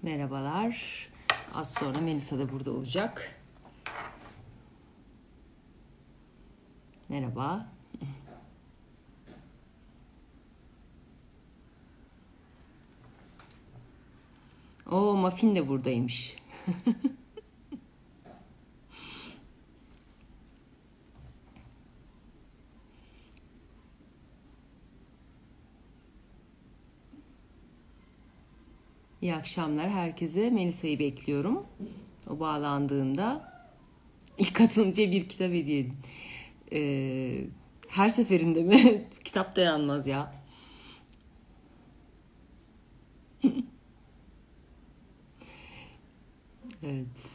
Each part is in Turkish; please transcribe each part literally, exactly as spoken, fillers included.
Merhabalar. Az sonra Melisa da burada olacak. Merhaba. Oo, Muffin de buradaymış. İyi akşamlar herkese. Melisa'yı bekliyorum. O bağlandığında ilk katılımcıya bir kitap hediye edin. Ee, her seferinde mi? Kitap da yanmaz ya. Evet.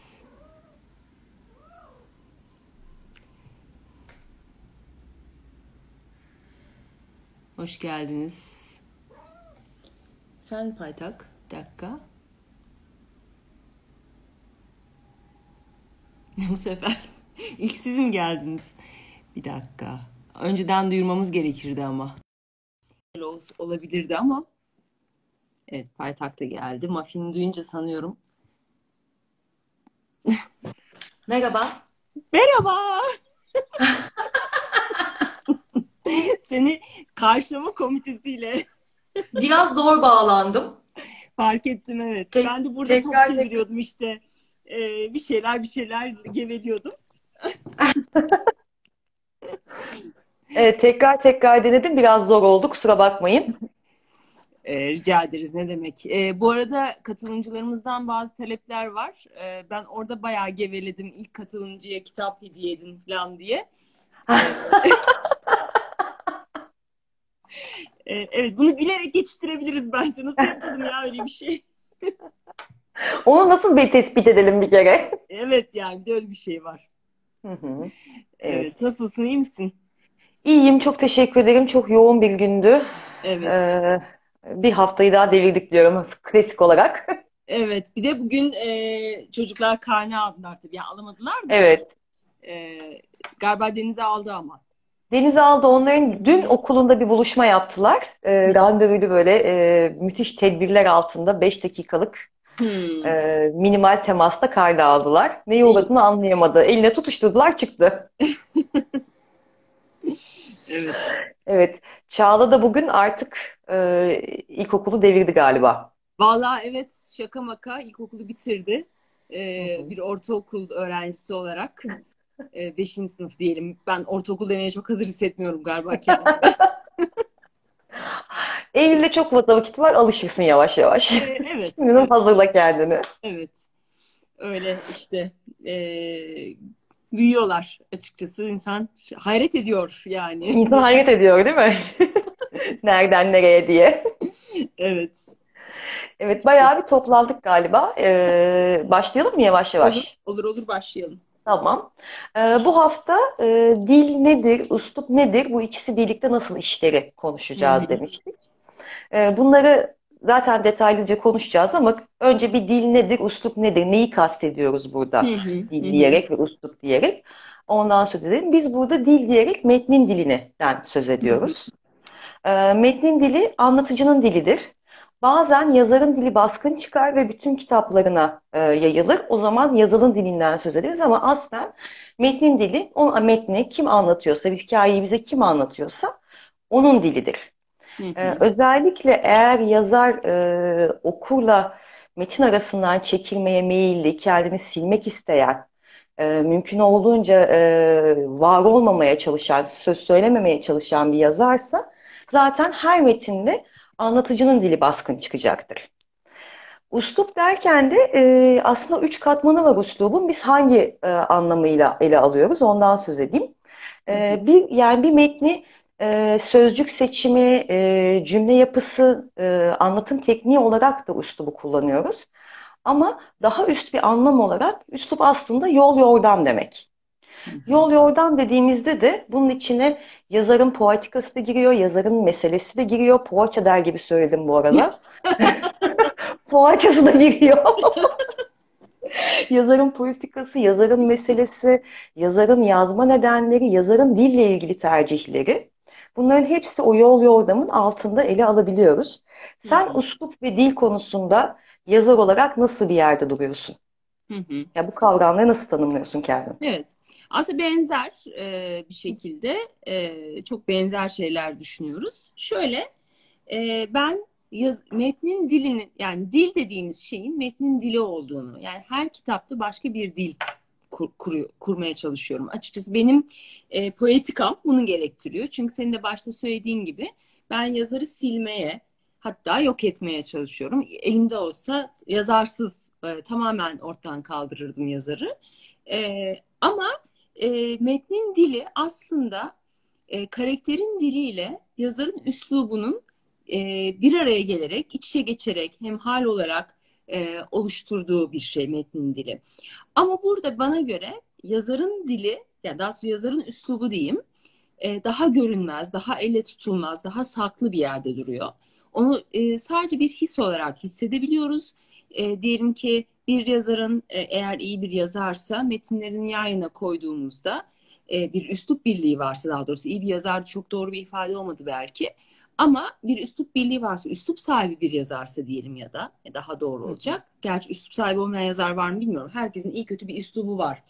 Hoş geldiniz. Fen Paytak. Bir dakika. Bu sefer ilk siz mi geldiniz? Bir dakika. Önceden duyurmamız gerekirdi ama. Öyle ol- olabilirdi ama. Evet, Paytak da geldi. Muffin'i duyunca sanıyorum. Merhaba. Merhaba. Seni karşılama komitesiyle Biraz zor bağlandım. fark ettim, evet. Tek, Ben de burada top tekrar tek, çeviriyordum işte. Ee, bir şeyler bir şeyler geveliyordum. evet, tekrar tekrar denedim. Biraz zor oldu. Kusura bakmayın. Ee, rica ederiz, ne demek. Ee, bu arada katılımcılarımızdan bazı talepler var. Ee, ben orada bayağı geveledim ilk katılımcıya kitap hediye edin falan diye. Ee, e, evet, bunu gülerek geçiştirebiliriz bence. Nasıl yapalım ya öyle bir şey? Onu nasıl bir tespit edelim bir kere? Evet, yani bir de öyle bir şey var. Hı hı, Evet, evet. nasılsın, iyi misin? İyiyim. Çok teşekkür ederim. Çok yoğun bir gündü. Evet. Ee, bir haftayı daha devirdik diyorum. Klasik olarak. Evet, bir de bugün e, çocuklar karne aldılar tabii. Yani alamadılar da Evet. e, galiba Deniz'e aldı ama. Deniz aldı. Onların dün okulunda bir buluşma yaptılar. Ee, randevulu böyle e, müthiş tedbirler altında beş dakikalık e, Hmm. minimal temasta kayda aldılar. Neye İyi. uğradığını anlayamadı. Eline tutuşturdular çıktı. Evet. Evet. Çağla da bugün artık e, ilkokulu devirdi galiba. Vallahi evet, şaka maka ilkokulu bitirdi. Hı E, hı. bir ortaokul öğrencisi olarak. E, beşinci sınıf diyelim. Ben ortaokul demeye çok hazır hissetmiyorum galiba kendimi. Eylül'de çok fazla vakit var. Alışırsın yavaş yavaş. E, evet, Şimdiden evet, hazırla kendini. evet. Öyle işte. E, büyüyorlar açıkçası. İnsan hayret ediyor yani. İnsan hayret ediyor değil mi? Nereden nereye diye. Evet. Evet, bayağı bir toplandık galiba. Ee, başlayalım mı yavaş Olur, yavaş? olur, olur başlayalım. Tamam. Ee, bu hafta e, dil nedir, üslup nedir, bu ikisi birlikte nasıl işleri Hı hı, konuşacağız demiştik. Ee, bunları zaten detaylıca konuşacağız ama önce bir dil nedir, üslup nedir, neyi kastediyoruz hı burada hı, hı dil hı, diyerek ve üslup diyerek. Ondan söz edelim. Biz burada dil diyerek metnin dilinden söz hı hı, ediyoruz. Ee, metnin dili anlatıcının dilidir. Bazen yazarın dili baskın çıkar ve bütün kitaplarına e, yayılır. O zaman yazılın dilinden söz ederiz ama aslen metnin dili, o metni kim anlatıyorsa, bir hikayeyi bize kim anlatıyorsa onun dilidir. hı Ee, hı. özellikle eğer yazar e, okurla metin arasından çekilmeye meyilli, kendini silmek isteyen, e, mümkün olduğunca e, var olmamaya çalışan, söz söylememeye çalışan bir yazarsa zaten her metinde anlatıcının dili baskın çıkacaktır. Üslup derken de e, aslında üç katmanı var üslubun. Biz hangi e, anlamıyla ele alıyoruz ondan söz edeyim. Hı hı. E, bir yani bir metni e, sözcük seçimi, e, cümle yapısı, e, anlatım tekniği olarak da üslubu kullanıyoruz. Ama daha üst bir anlam olarak üslup aslında yol yordam demek. Hı hı. Yol yordam dediğimizde de bunun içine yazarın poetikası da giriyor, yazarın meselesi de giriyor. Poğaça der gibi söyledim bu arada. Poğaçası da giriyor. Yazarın politikası, yazarın meselesi, yazarın yazma nedenleri, yazarın dille ilgili tercihleri. Bunların hepsi o yol yordamın altında ele alabiliyoruz. Hı Sen hı. üslup ve dil konusunda yazar olarak nasıl bir yerde duruyorsun? Hı hı. Ya bu kavramları nasıl tanımlıyorsun kendin? Evet. Aslında benzer e, bir şekilde e, çok benzer şeyler düşünüyoruz. Şöyle e, ben yaz, metnin dilini, yani dil dediğimiz şeyin metnin dili olduğunu, yani her kitapta başka bir dil kur, kuruyor, kurmaya çalışıyorum. Açıkçası benim e, poetikam bunu gerektiriyor. Çünkü senin de başta söylediğin gibi ben yazarı silmeye, hatta yok etmeye çalışıyorum. Elimde olsa yazarsız e, tamamen ortadan kaldırırdım yazarı. E, ama e, metnin dili aslında e, karakterin diliyle yazarın üslubunun e, bir araya gelerek, iç içe geçerek hem hal olarak e, oluşturduğu bir şey metnin dili. Ama burada bana göre yazarın dili, ya daha doğrusu yazarın üslubu diyeyim, e, daha görünmez, daha elle tutulmaz, daha saklı bir yerde duruyor. Onu e, sadece bir his olarak hissedebiliyoruz. E, diyelim ki bir yazarın e, eğer iyi bir yazarsa metinlerini yan yana koyduğumuzda e, bir üslup birliği varsa, daha doğrusu iyi bir yazar çok doğru bir ifade olmadı belki. Ama bir üslup birliği varsa, üslup sahibi bir yazarsa diyelim, ya da e, daha doğru olacak. Gerçi üslup sahibi olmayan yazar var mı bilmiyorum. Herkesin iyi kötü bir üslubu var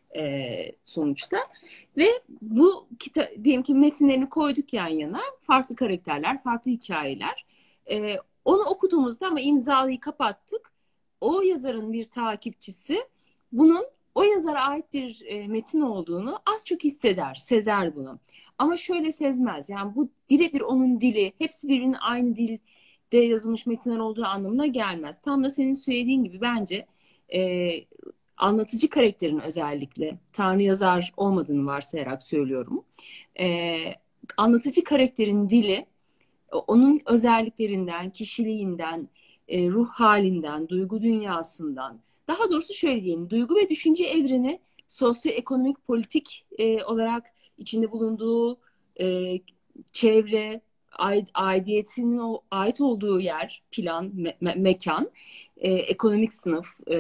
e, sonuçta. Ve bu kita diyelim ki metinlerini koyduk yan yana. Farklı karakterler, farklı hikayeler. E, onu okuduğumuzda ama imzalıyı kapattık. O yazarın bir takipçisi bunun o yazara ait bir e, metin olduğunu az çok hisseder, sezer bunu. Ama şöyle sezmez. Yani bu birebir onun dili, hepsi birbirinin aynı dilde yazılmış metinler olduğu anlamına gelmez. Tam da senin söylediğin gibi bence e, anlatıcı karakterin, özellikle Tanrı yazar olmadığını varsayarak söylüyorum. E, Anlatıcı karakterin dili onun özelliklerinden, kişiliğinden, e, ruh halinden, duygu dünyasından, daha doğrusu şöyle diyelim, duygu ve düşünce evreni sosyoekonomik, politik e, olarak içinde bulunduğu e, çevre, aidiyetinin o ait olduğu yer, plan, me me mekan, e, ekonomik sınıf, e,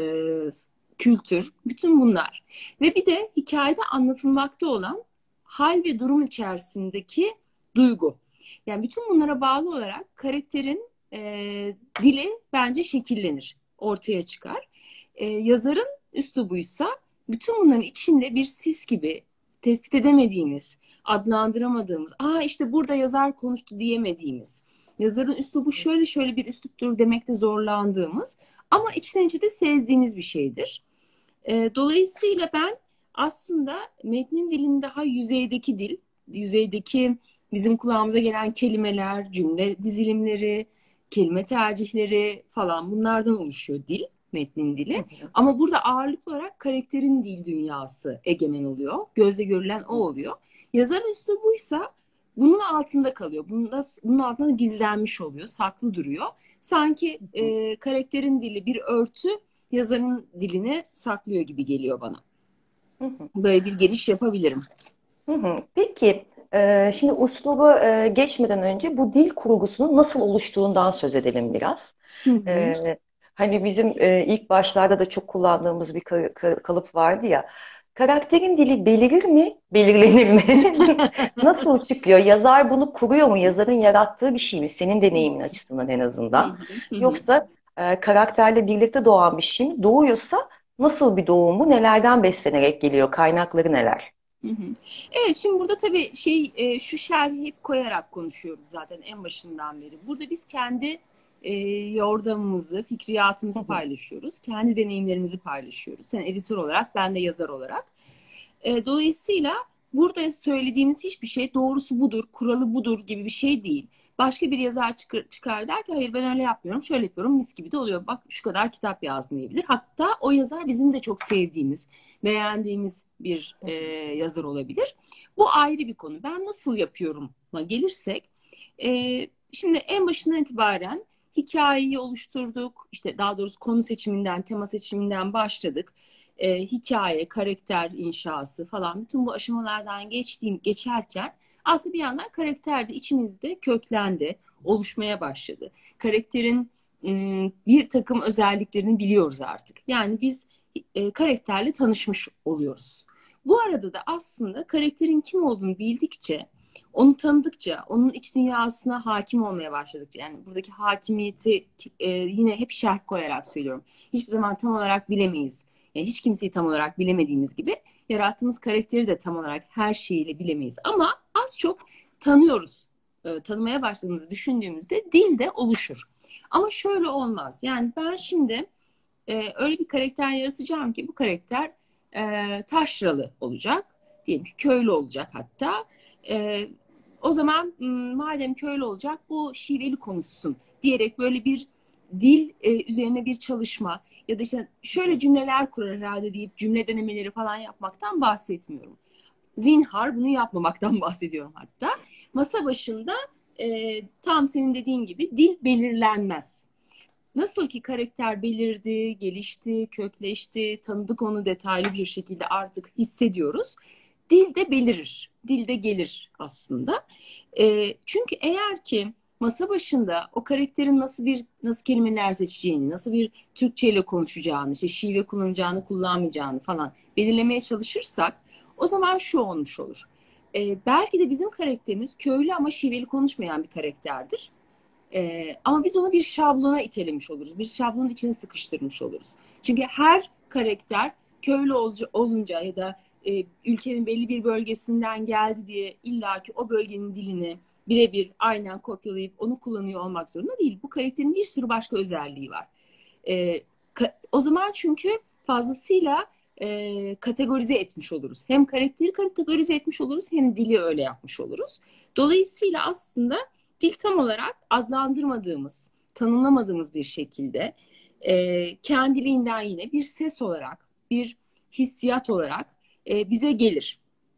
kültür, bütün bunlar. Ve bir de hikayede anlatılmakta olan hal ve durum içerisindeki duygu. Yani bütün bunlara bağlı olarak karakterin e, dili bence şekillenir, ortaya çıkar. E, yazarın üslubuysa bütün bunların içinde bir sis gibi tespit edemediğimiz, adlandıramadığımız, aa işte burada yazar konuştu diyemediğimiz, yazarın üslubu şöyle şöyle bir üsluptur demekte zorlandığımız ama içten içe de sezdiğimiz bir şeydir. E, dolayısıyla ben aslında metnin dilinin daha yüzeydeki dil, yüzeydeki bizim kulağımıza gelen kelimeler, cümle dizilimleri, kelime tercihleri falan, bunlardan oluşuyor dil, metnin dili. Ama burada ağırlıklı olarak karakterin dil dünyası egemen oluyor. Gözle görülen o oluyor. Yazarın üslubuysa bunun altında kalıyor. Bunun, da, bunun altında gizlenmiş oluyor, saklı duruyor. Sanki e, karakterin dili bir örtü, yazarın dilini saklıyor gibi geliyor bana. Böyle bir giriş yapabilirim. Hı hı. Peki, e, şimdi usluba e, geçmeden önce bu dil kurgusunun nasıl oluştuğundan söz edelim biraz. Hı hı. E, Hani bizim e, ilk başlarda da çok kullandığımız bir ka- ka- kalıp vardı ya. Karakterin dili belirir mi, belirlenir mi? Nasıl çıkıyor? Yazar bunu kuruyor mu? Yazarın yarattığı bir şey mi? Senin deneyimin açısından en Hı azından. hı. Hı hı. Yoksa e, karakterle birlikte doğan bir şey mi? Doğuyorsa nasıl bir doğumu? Nelerden beslenerek geliyor? Kaynakları neler? Hı hı. Evet, şimdi burada tabii şey e, şu şerhi hep koyarak konuşuyoruz zaten en başından beri. Burada biz kendi e, yordamımızı, fikriyatımızı paylaşıyoruz. Kendi deneyimlerimizi paylaşıyoruz. Sen editör olarak, ben de yazar olarak. E, dolayısıyla burada söylediğimiz hiçbir şey doğrusu budur, kuralı budur gibi bir şey değil. Başka bir yazar çıkar, çıkar der ki hayır ben öyle yapmıyorum, şöyle yapıyorum, mis gibi de oluyor. Bak şu kadar kitap yazdım diyebilir. Hatta o yazar bizim de çok sevdiğimiz, beğendiğimiz bir e, yazar olabilir. Bu ayrı bir konu. Ben nasıl yapıyorum'a gelirsek, e, şimdi en başından itibaren hikayeyi oluşturduk. İşte daha doğrusu konu seçiminden, tema seçiminden başladık. E, hikaye, karakter inşası falan, bütün bu aşamalardan geçtiğim geçerken aslında bir yandan karakter de içimizde köklendi, oluşmaya başladı. Karakterin ım, bir takım özelliklerini biliyoruz artık. Yani biz e, karakterle tanışmış oluyoruz. Bu arada da aslında karakterin kim olduğunu bildikçe Onu tanıdıkça, onun iç dünyasına hakim olmaya başladıkça, yani buradaki hakimiyeti e, yine hep şerh koyarak söylüyorum. Hiçbir zaman tam olarak bilemeyiz. Yani hiç kimseyi tam olarak bilemediğimiz gibi yarattığımız karakteri de tam olarak her şeyiyle bilemeyiz. Ama az çok tanıyoruz. E, tanımaya başladığımızı düşündüğümüzde dil de oluşur. Ama şöyle olmaz. Yani ben şimdi e, öyle bir karakter yaratacağım ki bu karakter e, taşralı olacak. Diyelim ki köylü olacak hatta. E, O zaman madem köylü olacak bu şiveli konuşsun diyerek böyle bir dil e, üzerine bir çalışma ya da işte şöyle cümleler kurar herhalde deyip cümle denemeleri falan yapmaktan bahsetmiyorum. Zinhar bunu yapmamaktan bahsediyorum hatta. Masa başında e, tam senin dediğin gibi dil belirlenmez. Nasıl ki karakter belirdi, gelişti, kökleşti, tanıdık onu detaylı bir şekilde artık hissediyoruz. Dil de belirir, dil de gelir aslında. E, çünkü eğer ki masa başında o karakterin nasıl bir nasıl kelimeler seçeceğini, nasıl bir Türkçe ile konuşacağını, işte şive kullanacağını, kullanmayacağını falan belirlemeye çalışırsak, o zaman şu olmuş olur. E, belki de bizim karakterimiz köylü ama şiveli konuşmayan bir karakterdir. Ee, ama biz onu bir şablona itelemiş oluruz. Bir şablonun içine sıkıştırmış oluruz. Çünkü her karakter köylü olunca ya da e, ülkenin belli bir bölgesinden geldi diye illaki o bölgenin dilini birebir aynen kopyalayıp onu kullanıyor olmak zorunda değil. Bu karakterin bir sürü başka özelliği var. Ee, o zaman çünkü fazlasıyla e, kategorize etmiş oluruz. Hem karakteri kategorize etmiş oluruz hem dili öyle yapmış oluruz. Dolayısıyla aslında dil tam olarak adlandırmadığımız, tanımlamadığımız bir şekilde e, kendiliğinden yine bir ses olarak, bir hissiyat olarak e, bize gelir.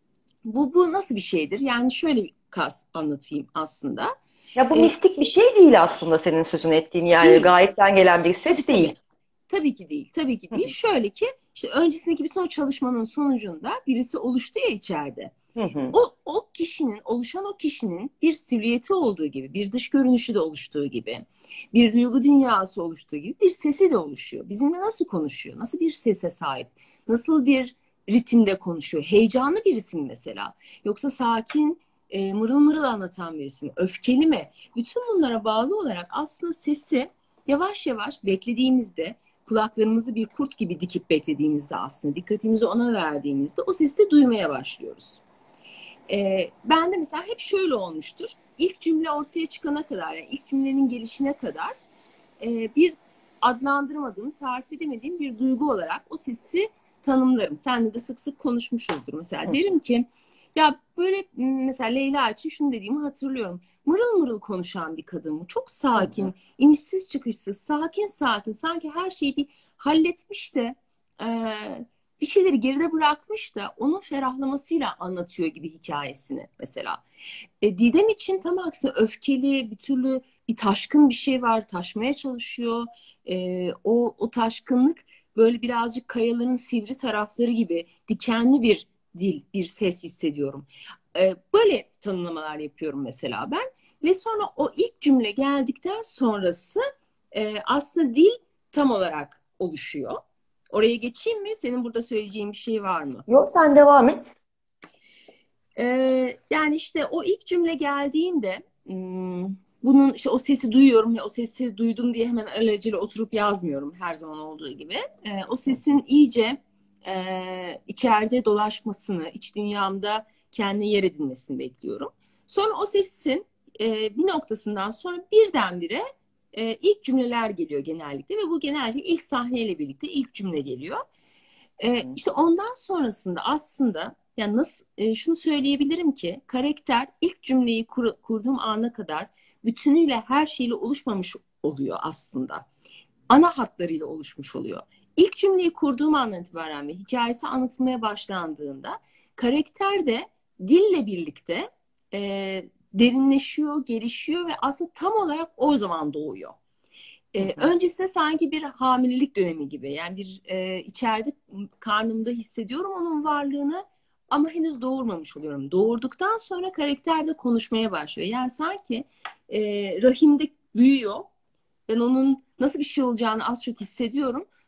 Bu, bu nasıl bir şeydir? Yani şöyle bir kas anlatayım aslında. Ya bu E, mistik bir şey değil aslında senin sözünü ettiğin, yani değil. gayetten gelen bir Tabii ses tabii. değil. Tabii ki değil. Tabii ki Hı değil. hı. Şöyle ki işte öncesindeki bütün o çalışmanın sonucunda birisi oluştu ya içeride. Hı hı. O, o kişinin, oluşan o kişinin bir silüeti olduğu gibi, bir dış görünüşü de oluştuğu gibi, bir duygu dünyası oluştuğu gibi bir sesi de oluşuyor. Bizimle nasıl konuşuyor? Nasıl bir sese sahip? Nasıl bir ritimde konuşuyor? Heyecanlı birisi mi mesela? Yoksa sakin, e, mırıl mırıl anlatan birisi mi? Öfkeli mi? Bütün bunlara bağlı olarak aslında sesi yavaş yavaş beklediğimizde, kulaklarımızı bir kurt gibi dikip beklediğimizde, aslında dikkatimizi ona verdiğimizde o sesi de duymaya başlıyoruz. Ee, ben de mesela hep şöyle olmuştur. İlk cümle ortaya çıkana kadar, yani ilk cümlenin gelişine kadar e, bir adlandırmadığım, tarif edemediğim bir duygu olarak o sesi tanımlarım. Seninle de sık sık konuşmuşuzdur. Mesela Hı derim ki ya böyle mesela Leyla için şunu dediğimi hatırlıyorum. Mırıl mırıl konuşan bir kadın bu. Çok hı. sakin, inişsiz çıkışsız, sakin sakin. Sanki her şeyi bir halletmiş de e, bir şeyleri geride bırakmış da onun ferahlamasıyla anlatıyor gibi hikayesini mesela. E, Didem için tam aksine öfkeli, bir türlü bir taşkın bir şey var, taşmaya çalışıyor. E, o, o taşkınlık böyle birazcık kayaların sivri tarafları gibi dikenli bir dil, bir ses hissediyorum. E, böyle tanımlamalar yapıyorum mesela ben. Ve sonra o ilk cümle geldikten sonrası e, aslında dil tam olarak oluşuyor. Oraya geçeyim mi? Senin burada söyleyeceğin bir şey var mı? Yok, sen devam et. Ee, yani işte o ilk cümle geldiğinde hmm, bunun işte o sesi duyuyorum ya o sesi duydum diye hemen alelacele oturup yazmıyorum her zaman olduğu gibi. Ee, o sesin iyice e, içeride dolaşmasını, iç dünyamda kendine yer edinmesini bekliyorum. Sonra o sesin e, bir noktasından sonra birdenbire e, ilk cümleler geliyor genellikle ve bu genellikle ilk sahneyle birlikte ilk cümle geliyor. Hı E, hı. işte ondan sonrasında aslında yani nasıl e, şunu söyleyebilirim ki karakter ilk cümleyi kur- kurduğum ana kadar bütünüyle her şeyle oluşmamış oluyor aslında. Ana hatlarıyla oluşmuş oluyor. İlk cümleyi kurduğum andan itibaren ve hikayesi anlatılmaya başlandığında karakter de dille birlikte e, derinleşiyor, gelişiyor ve aslında tam olarak o zaman doğuyor. Hı Ee, hı. öncesinde sanki bir hamilelik dönemi gibi. Yani bir e, içeride karnımda hissediyorum onun varlığını ama henüz doğurmamış oluyorum. Doğurduktan sonra karakter de konuşmaya başlıyor. Yani sanki e, rahimde büyüyor. Ben onun nasıl bir şey olacağını az çok hissediyorum.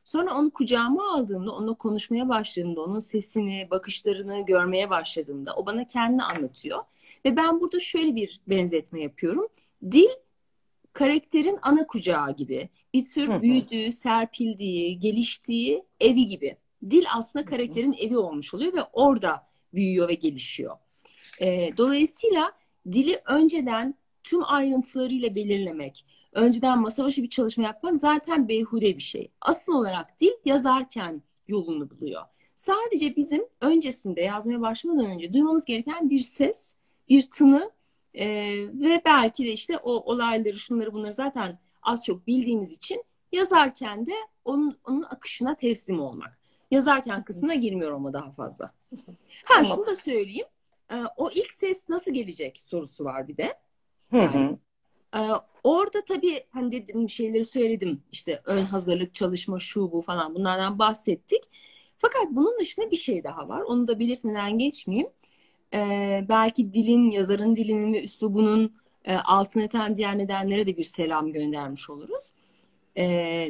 Sonra onu kucağıma aldığımda, onunla konuşmaya başladığımda, onun sesini, bakışlarını görmeye başladığımda o bana kendini anlatıyor. Ve ben burada şöyle bir benzetme yapıyorum. Dil karakterin ana kucağı gibi. Bir Hı tür hı. büyüdüğü, serpildiği, geliştiği evi gibi. Dil aslında Hı hı. karakterin evi olmuş oluyor ve orada büyüyor ve gelişiyor. E, dolayısıyla dili önceden tüm ayrıntılarıyla belirlemek, önceden masa başı bir çalışma yapmak zaten beyhude bir şey. Asıl olarak dil yazarken yolunu buluyor. Sadece bizim öncesinde yazmaya başlamadan önce duymamız gereken bir ses, bir tını e, ve belki de işte o olayları, şunları bunları zaten az çok bildiğimiz için yazarken de onun, onun akışına teslim olmak. Yazarken kısmına girmiyorum ama daha fazla. Ha Tamam. şunu da söyleyeyim. Ee, o ilk ses nasıl gelecek sorusu var bir de. Hı Yani hı. e, orada tabii hani dediğim şeyleri söyledim. İşte ön hazırlık, çalışma, şu bu falan bunlardan bahsettik. Fakat bunun dışında bir şey daha var. Onu da belirtmeden geçmeyeyim. Ee, belki dilin, yazarın dilinin ve üslubunun e, altını eten diğer nedenlere de bir selam göndermiş oluruz. Ee,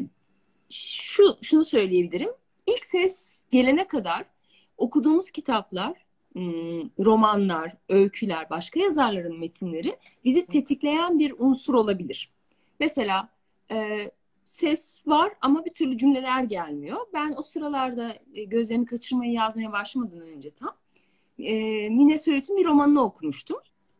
şu şunu söyleyebilirim. İlk ses gelene kadar okuduğumuz kitaplar, hmm, romanlar, öyküler, başka yazarların metinleri bizi tetikleyen bir unsur olabilir. Mesela e, ses var ama bir türlü cümleler gelmiyor. Ben o sıralarda e, gözlerimi kaçırmayı yazmaya başlamadan önce tam e, Mine Söğüt'ün bir romanını okumuştum.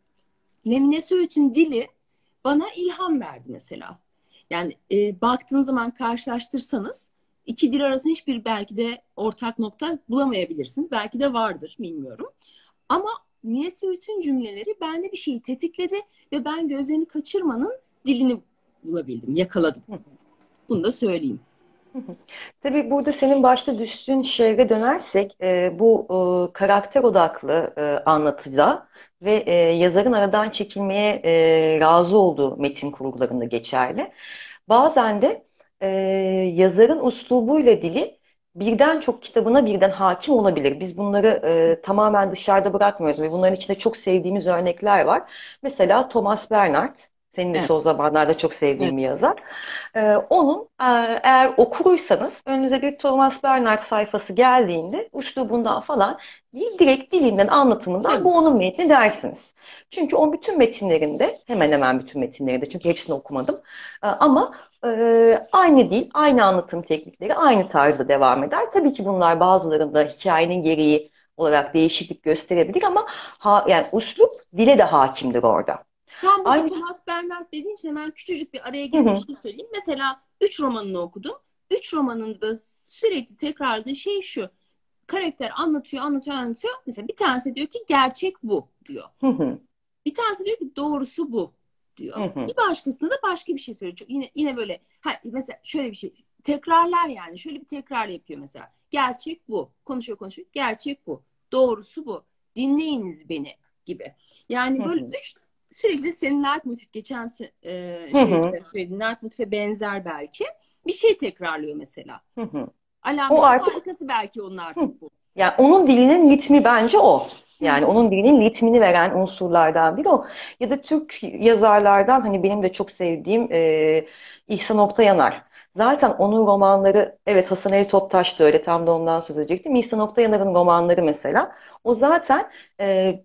Ve Mine Söğüt'ün dili bana ilham verdi mesela. Yani e, baktığınız zaman karşılaştırsanız iki dil arasında hiçbir belki de ortak nokta bulamayabilirsiniz. Belki de vardır, bilmiyorum. Ama Mine Söğüt'ün cümleleri bende bir şeyi tetikledi ve ben gözlerini kaçırmanın dilini bulabildim, yakaladım. Bunu da söyleyeyim. Hı hı. Tabii burada senin başta düştüğün şeye dönersek e, bu e, karakter odaklı e, anlatıda ve e, yazarın aradan çekilmeye e, razı olduğu metin kurgularında geçerli. Bazen de e, yazarın üslubuyla dili birden çok kitabına birden hakim olabilir. Biz bunları e, tamamen dışarıda bırakmıyoruz ve bunların içinde çok sevdiğimiz örnekler var. Mesela Thomas Bernhard, senin de Evet, son zamanlarda çok evet. sevdiğin bir yazar. Ee, onun e, eğer okuruysanız önünüze bir Thomas Bernhard sayfası geldiğinde üslubundan falan değil, direkt dilinden anlatımından bu Tabii. onun metni dersiniz. Çünkü o bütün metinlerinde hemen hemen bütün metinlerinde çünkü hepsini okumadım e, ama e, aynı dil, aynı anlatım teknikleri aynı tarzda devam eder. Tabii ki bunlar bazılarında hikayenin gereği olarak değişiklik gösterebilir ama ha, yani üslup dile de hakimdir orada. Tam burada Aynı. Thomas Bernhard dediğin için hemen küçücük bir araya Hı girip bir hı, şey söyleyeyim. Mesela üç romanını okudum. Üç romanında sürekli tekrarladığı şey şu. Karakter anlatıyor, anlatıyor, anlatıyor. Mesela bir tanesi diyor ki gerçek bu diyor. hı hı, Bir tanesi diyor ki doğrusu bu hı diyor. hı, Bir başkasında da başka bir şey söylüyor. Çok- Yine yine böyle ha, mesela şöyle bir şey. Tekrarlar yani. Şöyle bir tekrar yapıyor mesela. Gerçek bu. Konuşuyor konuşuyor. Gerçek bu. Doğrusu bu. Dinleyiniz beni gibi. hı Yani böyle hı. üç sürekli senin leitmotiv geçen se- e, Hı hı. şeyde söylediğin leitmotive benzer belki. Bir şey tekrarlıyor mesela. Hı hı. O Alameti artık farikası belki onun hı. artık bu. Yani onun dilinin ritmi bence o. Hı Yani hı. onun dilinin ritmini veren unsurlardan biri o. Ya da Türk yazarlardan hani benim de çok sevdiğim e, İhsan Oktayanar. Zaten onun romanları, evet Hasan Ali Toptaş da öyle, tam da ondan söz edecektim. İhsan Oktayanar'ın romanları mesela o zaten e,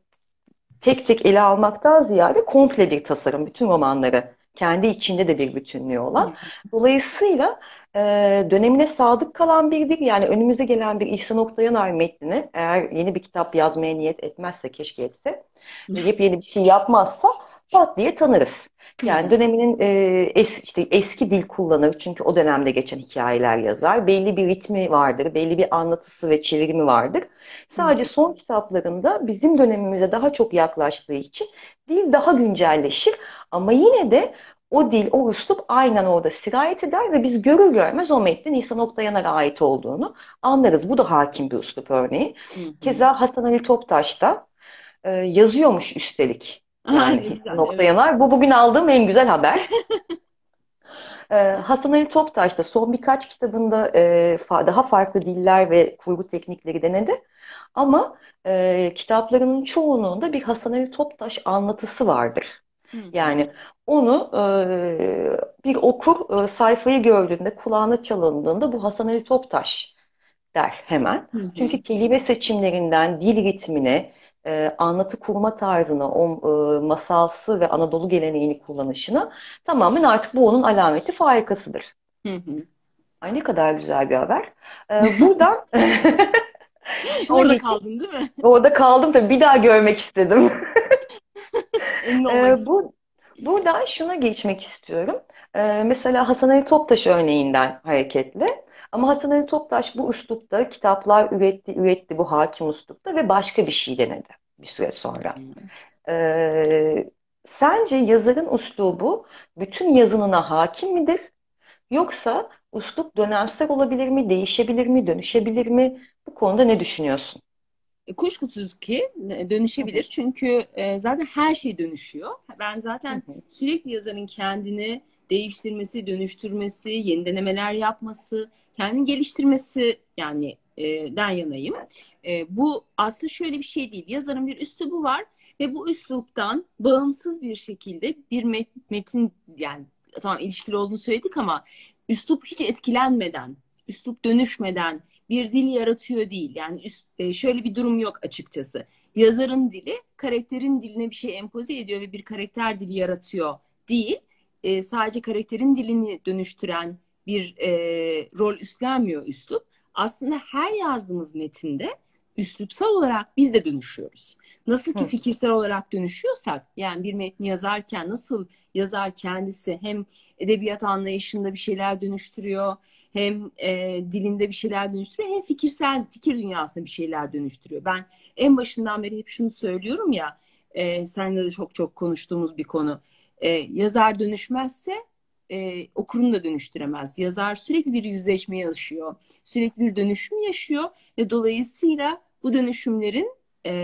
tek tek ele almaktan ziyade komple bir tasarım. Bütün romanları kendi içinde de bir bütünlüğü olan. Dolayısıyla e, dönemine sadık kalan bir dil, yani önümüze gelen bir İhsan Oktayanar metnini eğer yeni bir kitap yazmaya niyet etmezse, keşke etse ve yepyeni bir şey yapmazsa pat diye tanırız. Hı Yani hı. döneminin e, es, işte eski dil kullanır çünkü o dönemde geçen hikayeler yazar. Belli bir ritmi vardır, belli bir anlatısı ve çevirimi vardır. Hı Sadece son kitaplarında bizim dönemimize daha çok yaklaştığı için dil daha güncelleşir. Ama yine de o dil, o üslup aynen orada sirayet eder ve biz görür görmez o metnin İhsan Oktayan'a ait olduğunu anlarız. Bu da hakim bir üslup örneği. hı. Hı. Keza Hasan Ali Toptaş da e, yazıyormuş üstelik. Ay Yani ne İhsan güzel, evet. Oktayanar. Bu bugün aldığım en güzel haber. Ee, Hasan Ali Toptaş da son birkaç kitabında e, fa- daha farklı diller ve kurgu teknikleri denedi. Ama e, kitaplarının çoğunluğunda bir Hasan Ali Toptaş anlatısı vardır. Hı hı. Yani onu e, bir okur e, sayfayı gördüğünde, kulağına çalındığında bu Hasan Ali Toptaş der hemen. Hı Çünkü hı. kelime seçimlerinden dil ritmine, e, anlatı kurma tarzına, o e, masalsı ve Anadolu geleneğini kullanışına tamamen artık bu onun alameti farikasıdır. Hı hı. Ay ne kadar güzel bir haber. E, buradan şuna Orada geçip kaldın değil mi? orada kaldım da bir daha görmek istedim. Emin olmak E, istedim. bu buradan şuna geçmek istiyorum. E, mesela Hasan Ali Toptaş örneğinden hareketle. Ama Hasan Ali Toptaş bu üslupta kitaplar üretti, üretti bu hakim üslupta ve başka bir şey denedi bir süre sonra. E, Sence yazarın üslubu bütün yazınına hakim midir? Yoksa üslup dönemsel olabilir mi, değişebilir mi, dönüşebilir mi? Bu konuda ne düşünüyorsun? E, Kuşkusuz ki e, Hı dönüşebilir. hı, Çünkü e, zaten her şey dönüşüyor. Ben hı zaten hı, sürekli yazarın kendini değiştirmesi, dönüştürmesi, yeni denemeler yapması, kendini geliştirmesi yani e, den yanayım. E, bu aslında şöyle bir şey değil. Yazarın bir üslubu var ve bu üsluptan bağımsız bir şekilde bir met- metin yani tamam ilişkili olduğunu söyledik ama üslup hiç etkilenmeden, üslup dönüşmeden bir dil yaratıyor değil. Yani üst, e, şöyle bir durum yok açıkçası. Yazarın dili karakterin diline bir şey empoze ediyor ve bir karakter dili yaratıyor değil. E, sadece karakterin dilini dönüştüren bir e, rol üstlenmiyor üslup. Aslında her yazdığımız metinde üslupsal olarak biz de dönüşüyoruz. Nasıl ki hı fikirsel olarak dönüşüyorsak, yani bir metni yazarken nasıl yazar kendisi hem edebiyat anlayışında bir şeyler dönüştürüyor, hem e, dilinde bir şeyler dönüştürüyor hem fikirsel fikir dünyasında bir şeyler dönüştürüyor. Ben en başından beri hep şunu söylüyorum ya e, seninle de çok çok konuştuğumuz bir konu. E, yazar dönüşmezse e, okurunu da dönüştüremez. Yazar sürekli bir yüzleşme yaşıyor. Sürekli bir dönüşüm yaşıyor ve dolayısıyla bu dönüşümlerin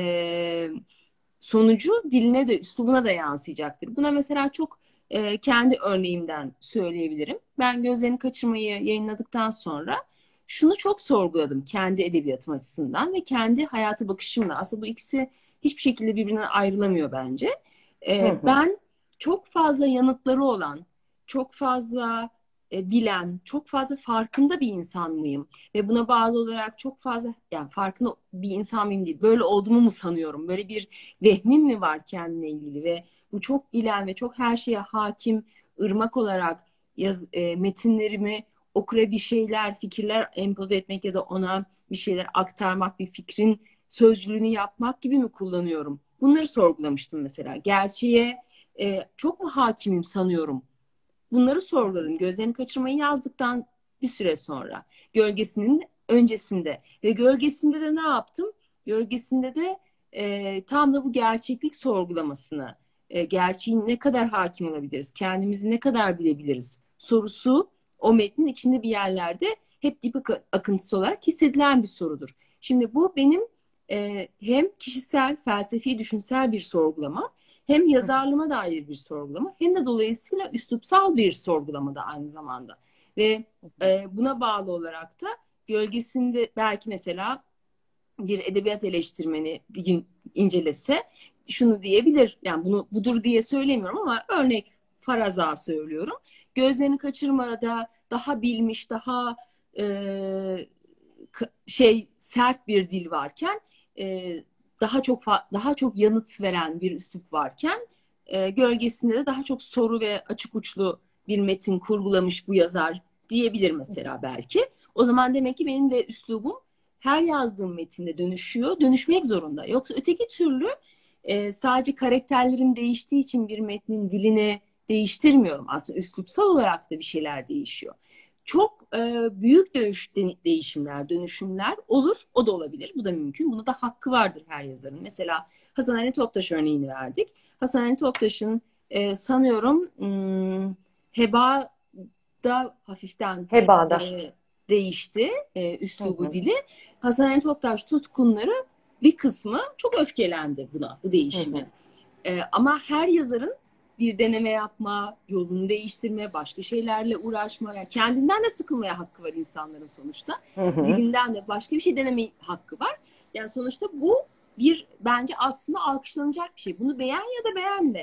e, sonucu diline de üslubuna da yansıyacaktır. Buna mesela çok e, kendi örneğimden söyleyebilirim. Ben Gözlerini Kaçırmayı yayınladıktan sonra şunu çok sorguladım kendi edebiyatım açısından ve kendi hayatı bakışımla. Aslında bu ikisi hiçbir şekilde birbirinden ayrılamıyor bence. hı, E, hı ben çok fazla yanıtları olan, çok fazla e, bilen, çok fazla farkında bir insan mıyım? Ve buna bağlı olarak çok fazla yani farkında bir insan mıyım değil. Böyle olduğumu mu sanıyorum? Böyle bir vehmim mi var kendine ilgili ve bu çok bilen ve çok her şeye hakim ırmak olarak yaz, e, metinlerimi okura bir şeyler, fikirler empoze etmek ya da ona bir şeyler aktarmak, bir fikrin sözcülüğünü yapmak gibi mi kullanıyorum? Bunları sorgulamıştım mesela. Gerçeğe e, çok mu hakimim sanıyorum? Bunları sorguladım. Gözlerini Kaçırmayı yazdıktan bir süre sonra. Gölgesinin öncesinde. Ve gölgesinde de ne yaptım? Gölgesinde de e, tam da bu gerçeklik sorgulamasını, e, gerçeğin ne kadar hakim olabiliriz, kendimizi ne kadar bilebiliriz sorusu o metnin içinde bir yerlerde hep dip akıntısı olarak hissedilen bir sorudur. Şimdi bu benim e, hem kişisel, felsefi, düşünsel bir sorgulama hem hı, yazarlığıma dair bir sorgulama hem de dolayısıyla üslupsal bir sorgulama da aynı zamanda. Ve e, buna bağlı olarak da gölgesinde belki mesela bir edebiyat eleştirmeni bir gün incelese şunu diyebilir. Yani bunu budur diye söylemiyorum ama örnek faraza söylüyorum. Gözlerini kaçırmada daha bilmiş, daha e, şey sert bir dil varken e, daha çok daha çok yanıt veren bir üslup varken e, gölgesinde de daha çok soru ve açık uçlu bir metin kurgulamış bu yazar diyebilir mesela belki. O zaman demek ki benim de üslubum her yazdığım metinde dönüşüyor, dönüşmek zorunda. Yoksa öteki türlü e, sadece karakterlerim değiştiği için bir metnin dilini değiştirmiyorum. Aslında üslupsal olarak da bir şeyler değişiyor. Çok e, büyük dönüş, değişimler, dönüşümler olur. O da olabilir. Bu da mümkün. Buna da hakkı vardır her yazarın. Mesela Hasan Ali Toptaş örneğini verdik. Hasan Ali Toptaş'ın e, sanıyorum hmm, Heba'da hafiften e, Hebada. değişti e, Hı üslubu hı, dili. Hasan Ali Toptaş tutkunları bir kısmı çok öfkelendi buna, bu hı hı, değişime. E, ama her yazarın bir deneme yapma, yolunu değiştirme, başka şeylerle uğraşma, yani kendinden de sıkılmaya hakkı var insanların sonuçta. hı hı. Dilinden de başka bir şey deneme hakkı var. Yani sonuçta bu bir bence aslında alkışlanacak bir şey. Bunu beğen ya da beğenme.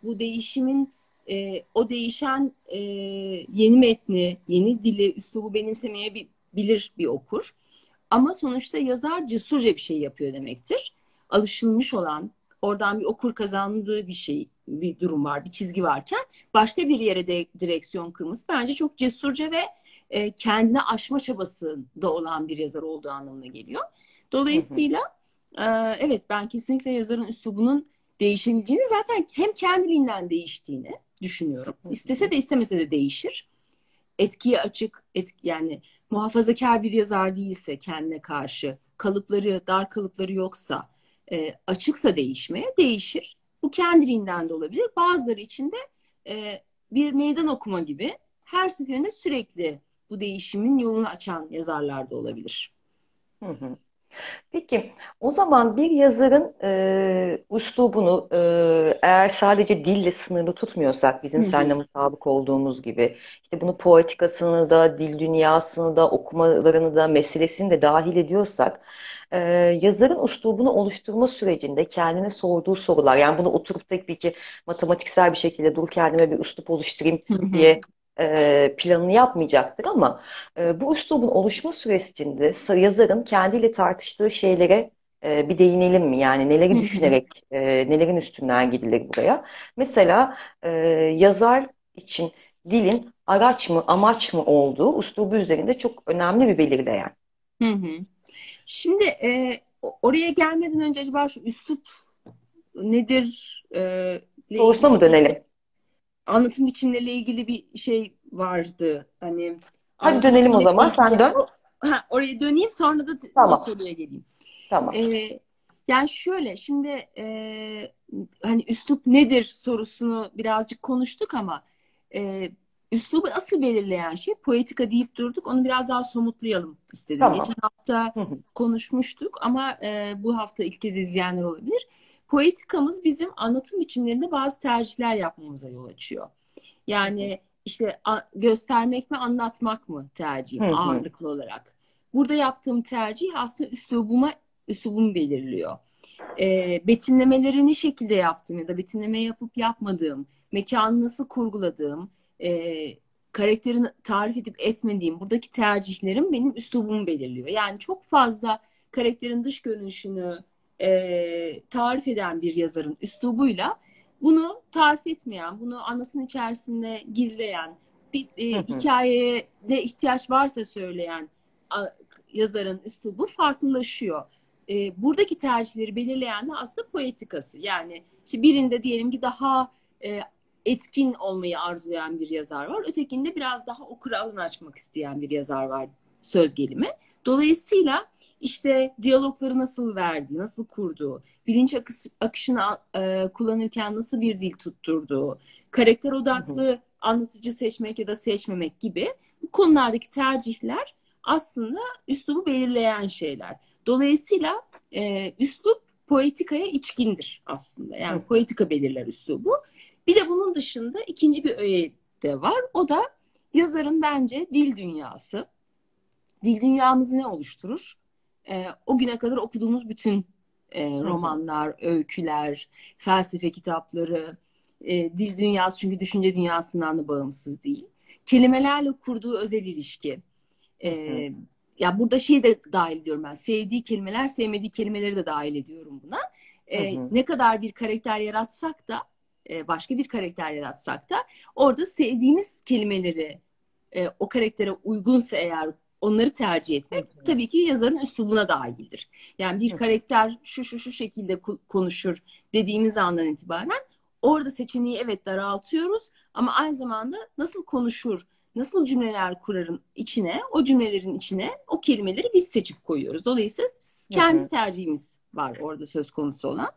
bu değişimin e, o değişen e, yeni metni, yeni dili, üslubu benimsemeyebilir bir okur. Ama sonuçta yazar cesurca bir şey yapıyor demektir. Alışılmış olan, oradan bir okur kazandığı bir şey, bir durum var, bir çizgi varken başka bir yere de direksiyon kırması bence çok cesurca ve e, kendine aşma çabasında olan bir yazar olduğu anlamına geliyor. Hı hı. Dolayısıyla e, evet, ben kesinlikle yazarın üslubunun değişebileceğini, zaten hem kendiliğinden değiştiğini düşünüyorum. Hı İstese hı. de istemese de değişir. Etkiye açık, etki, yani muhafazakar bir yazar değilse kendine karşı, kalıpları, dar kalıpları yoksa, e, açıksa değişmeye, değişir. Bu kendiliğinden de olabilir. Bazıları için de e, bir meydan okuma gibi her seferinde sürekli bu değişimin yolunu açan yazarlar da olabilir. Hı hı. Peki, o zaman bir yazarın e, üslubunu e, eğer sadece dille sınırlı tutmuyorsak, Hı bizim seninle hı. mutabık olduğumuz gibi, işte bunu poetikasını da, dil dünyasını da, okumalarını da, meselesini de dahil ediyorsak, e, yazarın üslubunu oluşturma sürecinde kendine sorduğu sorular, yani bunu oturup tek bir ki matematiksel bir şekilde dur kendime bir üslup oluşturayım Hı hı. diye e, planını yapmayacaktır ama e, bu üslubun oluşma sürecinde yazarın kendiyle tartıştığı şeylere e, bir değinelim mi? Yani Hı neleri hı. düşünerek, e, nelerin üstünden gidilir buraya? Mesela e, yazar için dilin araç mı, amaç mı olduğu üslubu üzerinde çok önemli bir belirleyen. Hı hı. Şimdi e, oraya gelmeden önce acaba şu üslup nedir e, ile Sorusuna ilgili mı dönelim? anlatım biçimleriyle ilgili bir şey vardı. Hani Hadi anlatım dönelim o biçimleriyle zaman, sen ilgili dön. o, ha, oraya döneyim, sonra da o Tamam, soruya geleyim. tamam. Ee, Yani şöyle, şimdi e, hani üslup nedir sorusunu birazcık konuştuk ama e, üslubu asıl belirleyen şey poetika deyip durduk. Onu biraz daha somutlayalım istedim. Geçen Tamam. hafta Hı hı, konuşmuştuk ama e, bu hafta ilk kez izleyenler olabilir. Poetikamız bizim anlatım biçimlerinde bazı tercihler yapmamıza yol açıyor. hı hı, Yani işte a- göstermek mi, anlatmak mı hı tercihim hı, ağırlıklı olarak. Burada yaptığım tercih aslında üslubuma üslubumu belirliyor. E, betimlemeleri ne şekilde yaptım ya da betimleme yapıp yapmadığım, mekanı nasıl kurguladığım, e, karakterini tarif edip etmediğim buradaki tercihlerim benim üslubumu belirliyor. Yani çok fazla karakterin dış görünüşünü e, tarif eden bir yazarın üslubuyla bunu tarif etmeyen, bunu anlatının içerisinde gizleyen, bir e, hı hı, hikayeye de ihtiyaç varsa söyleyen a, yazarın üslubu farklılaşıyor. E, buradaki tercihleri belirleyen de aslında poetikası. Yani işte birinde diyelim ki daha e, etkin olmayı arzulayan bir yazar var. Ötekinde biraz daha okura alan açmak isteyen bir yazar var, söz gelimi. Dolayısıyla işte diyalogları nasıl verdiği, nasıl kurduğu, bilinç akış, akışını e, kullanırken nasıl bir dil tutturduğu, karakter hı hı, odaklı anlatıcı seçmek ya da seçmemek gibi bu konulardaki tercihler aslında üslubu belirleyen şeyler. Dolayısıyla e, üslup poetikaya içkindir aslında. hı Yani hı, poetika belirler üslubu. Bir de bunun dışında ikinci bir öğe de var. O da yazarın bence dil dünyası. Dil dünyamızı ne oluşturur? E, o güne kadar okuduğumuz bütün e, hı hı, romanlar, öyküler, felsefe kitapları, e, dil dünyası, çünkü düşünce dünyasından da bağımsız değil. Kelimelerle kurduğu özel ilişki. hı hı, E, Ya burada şeyi de dahil ediyorum ben. Sevdiği kelimeler, sevmediği kelimeleri de dahil ediyorum buna. hı E, hı, ne kadar bir karakter yaratsak da, e, başka bir karakter yaratsak da orada sevdiğimiz kelimeleri e, o karaktere uygunsa eğer onları tercih hı etmek hı, tabii ki yazarın üslubuna dahildir. Yani bir hı karakter şu şu şu şekilde konuşur dediğimiz andan itibaren orada seçeneği evet daraltıyoruz ama aynı zamanda nasıl konuşur, nasıl cümleler kurarın içine, o cümlelerin içine o kelimeleri biz seçip koyuyoruz. Dolayısıyla hı, kendi hı tercihimiz var orada söz konusu olan.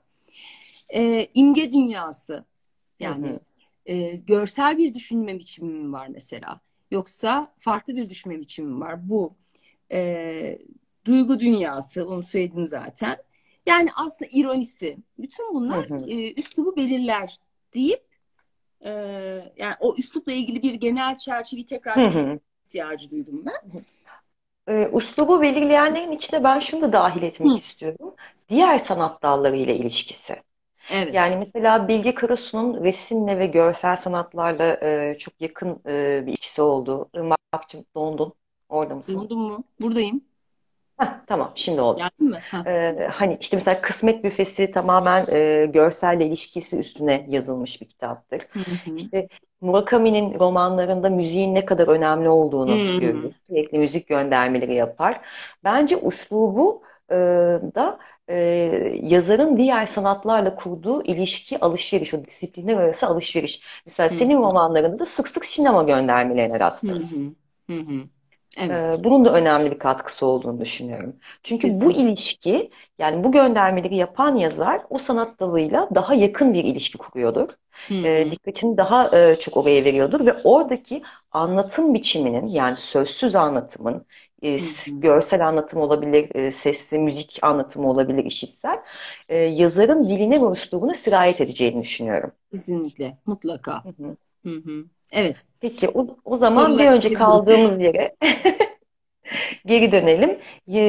E, imge dünyası, hı, yani hı. e, görsel bir düşünme biçimi mi var mesela? Yoksa farklı bir düşünme biçimi mi var? Bu e, duygu dünyası, onu söyledim zaten. Yani aslında ironisi, bütün Hı bunlar hı. e, üslubu belirler deyip e, yani o üslupla ilgili bir genel çerçeveyi tekrar Hı belirtme hı. ihtiyacı duydum ben. E, üslubu belirleyenlerin içine ben şunu da dahil etmek Hı istiyorum. Diğer sanat dalları ile ilişkisi. Evet. Yani mesela Bilge Karasu'nun resimle ve görsel sanatlarla e, çok yakın e, bir ilişkisi oldu. Irmak'cığım dondun. Orada mısın? Dondun mu? Buradayım. Heh, tamam, şimdi oldu. Geldin mi? Ha. Ee, hani işte mesela Kısmet Büfesi tamamen e, görselle ilişkisi üstüne yazılmış bir kitaptır. Hı hı. İşte Murakami'nin romanlarında müziğin ne kadar önemli olduğunu Hı hı. görürüz. Sürekli müzik göndermeleri yapar. Bence üslubu e, da e, yazarın diğer sanatlarla kurduğu ilişki, alışveriş, o disiplinler arası alışveriş. Mesela Hı senin romanlarında da sık sık sinema göndermelerine hı. rastlarız. Hı hı. Hı. Evet. Ee, Bunun da önemli bir katkısı olduğunu düşünüyorum. Çünkü bu Kesinlikle. ilişki, yani bu göndermeleri yapan yazar o sanat dalıyla daha yakın bir ilişki kuruyordur. Hı Ee, hı. dikkatini daha e, çok oraya veriyordur ve oradaki anlatım biçiminin, yani sözsüz anlatımın, e, Hı s- hı. görsel anlatım olabilir, e, sesli müzik anlatımı olabilir, işitsel, e, yazarın diline ve üslubuna sirayet edeceğini düşünüyorum. Kesinlikle. Mutlaka. Hı hı. Hı hı. Evet. Peki o, o zaman bir Sorulara önce geçebiliriz. kaldığımız yere geri dönelim. Ee,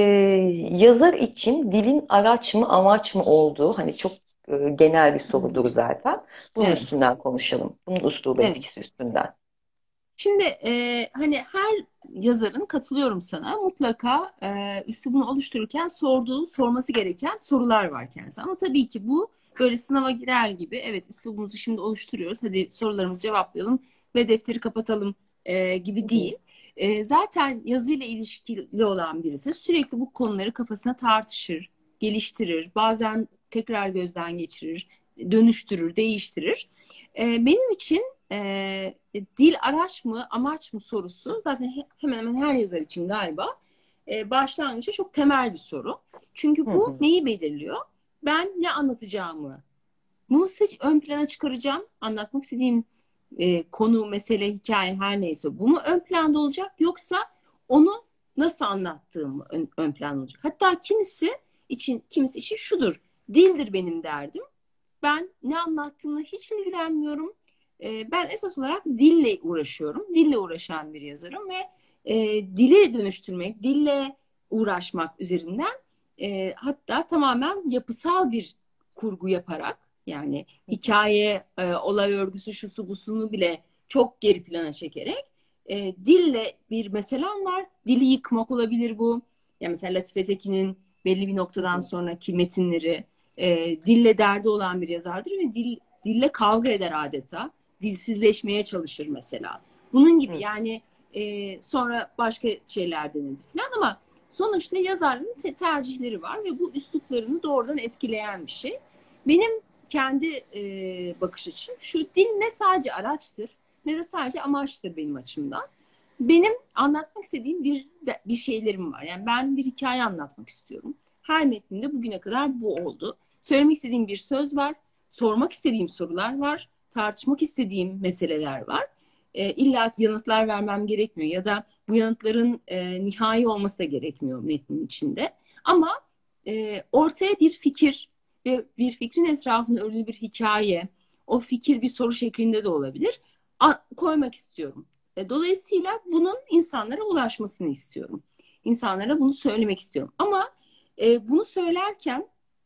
Yazar için dilin araç mı amaç mı olduğu hani çok e, genel bir Hı hı. sorudur zaten. Bunun Evet. üstünden konuşalım. Bunun üslubu Evet. etkisi üstünden. Şimdi e, hani her yazarın katılıyorum sana mutlaka e, üslubunu oluştururken sorduğu, sorması gereken sorular var kendisi. Ama tabii ki bu böyle sınava girer gibi evet üslubumuzu şimdi oluşturuyoruz. Hadi sorularımızı cevaplayalım ve defteri kapatalım e, Hı gibi hı, değil. E, zaten yazıyla ilişkili olan birisi sürekli bu konuları kafasına tartışır, geliştirir, bazen tekrar gözden geçirir, dönüştürür, değiştirir. E, benim için e, dil araç mı, amaç mı sorusu zaten hemen hemen her yazar için galiba e, başlangıçta çok temel bir soru. Çünkü hı bu hı, neyi belirliyor? Ben ne anlatacağımı, bunu seç ön plana çıkaracağım. Anlatmak istediğim e, konu, mesele, hikaye her neyse bu mu ön planda olacak yoksa onu nasıl anlattığım ön, ön planda olacak. Hatta kimisi için kimisi için şudur. Dildir benim derdim. Ben ne anlattığımla hiç ilgilenmiyorum. E, ben esas olarak dille uğraşıyorum. Dille uğraşan bir yazarım ve e, dili dönüştürmek, dille uğraşmak üzerinden e, hatta tamamen yapısal bir kurgu yaparak yani hı hı, hikaye, e, olay örgüsü, şusu busunu bile çok geri plana çekerek e, dille bir meselem var. Dili yıkmak olabilir bu. Yani mesela Latife Tekin'in belli bir hı noktadan hı, sonraki metinleri e, dille derdi olan bir yazardır ve dil, dille kavga eder adeta. Dilsizleşmeye çalışır mesela. Bunun gibi hı yani e, sonra başka şeyler denedi falan ama sonuçta yazarın te- tercihleri var ve bu üsluplarını doğrudan etkileyen bir şey. Benim kendi e, bakış açım şu dil ne sadece araçtır ne de sadece amaçtır benim açımdan. Benim anlatmak istediğim bir bir şeylerim var. Yani ben bir hikaye anlatmak istiyorum. Her metninde bugüne kadar bu oldu. Söylemek istediğim bir söz var, sormak istediğim sorular var, tartışmak istediğim meseleler var. E, illa ki yanıtlar vermem gerekmiyor ya da bu yanıtların e, nihai olması da gerekmiyor metnin içinde. Ama e, ortaya bir fikir ve bir fikrin etrafında örülü bir hikaye, o fikir bir soru şeklinde de olabilir. A, koymak istiyorum. E, dolayısıyla bunun insanlara ulaşmasını istiyorum. İnsanlara bunu söylemek istiyorum. Ama e, bunu söylerken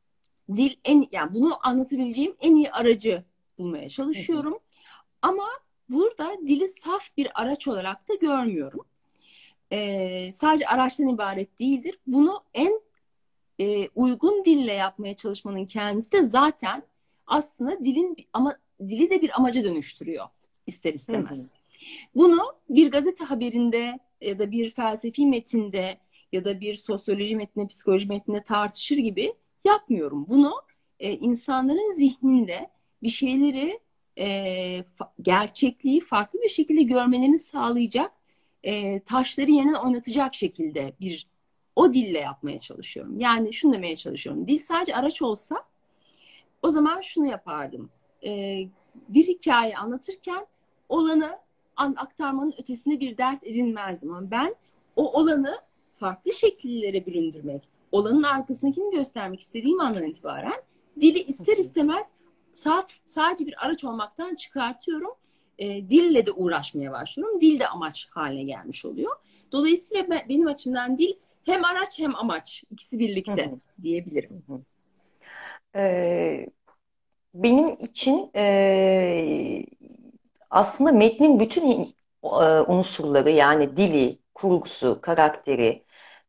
dil en yani bunu anlatabileceğim en iyi aracı bulmaya hı, hı çalışıyorum. Ama burada dili saf bir araç olarak da görmüyorum. E, sadece araçtan ibaret değildir. Bunu en e, uygun dille yapmaya çalışmanın kendisi de zaten aslında dilin ama dili de bir amaca dönüştürüyor ister hı, hı istemez. Bunu bir gazete haberinde ya da bir felsefi metinde ya da bir sosyoloji metninde, psikoloji metninde tartışır gibi yapmıyorum. Bunu e, insanların zihninde bir şeyleri e, fa- gerçekliği farklı bir şekilde görmelerini sağlayacak, e, taşları yeniden oynatacak şekilde bir o dille yapmaya çalışıyorum. Yani şunu demeye çalışıyorum. Dil sadece araç olsa o zaman şunu yapardım. Ee, bir hikaye anlatırken olanı an, aktarmanın ötesine bir dert edinmezdim. Ama ben o olanı farklı şekillere büründürmek, olanın arkasındakini göstermek istediğim andan itibaren dili ister hı. istemez saf, sadece bir araç olmaktan çıkartıyorum. E, dille de uğraşmaya başlıyorum. Dil de amaç haline gelmiş oluyor. Dolayısıyla ben, benim açımdan dil hem araç hem amaç ikisi Hı birlikte hı, diyebilirim. hı hı. Ee, benim için e, aslında metnin bütün e, unsurları, yani dili, kurgusu, karakteri,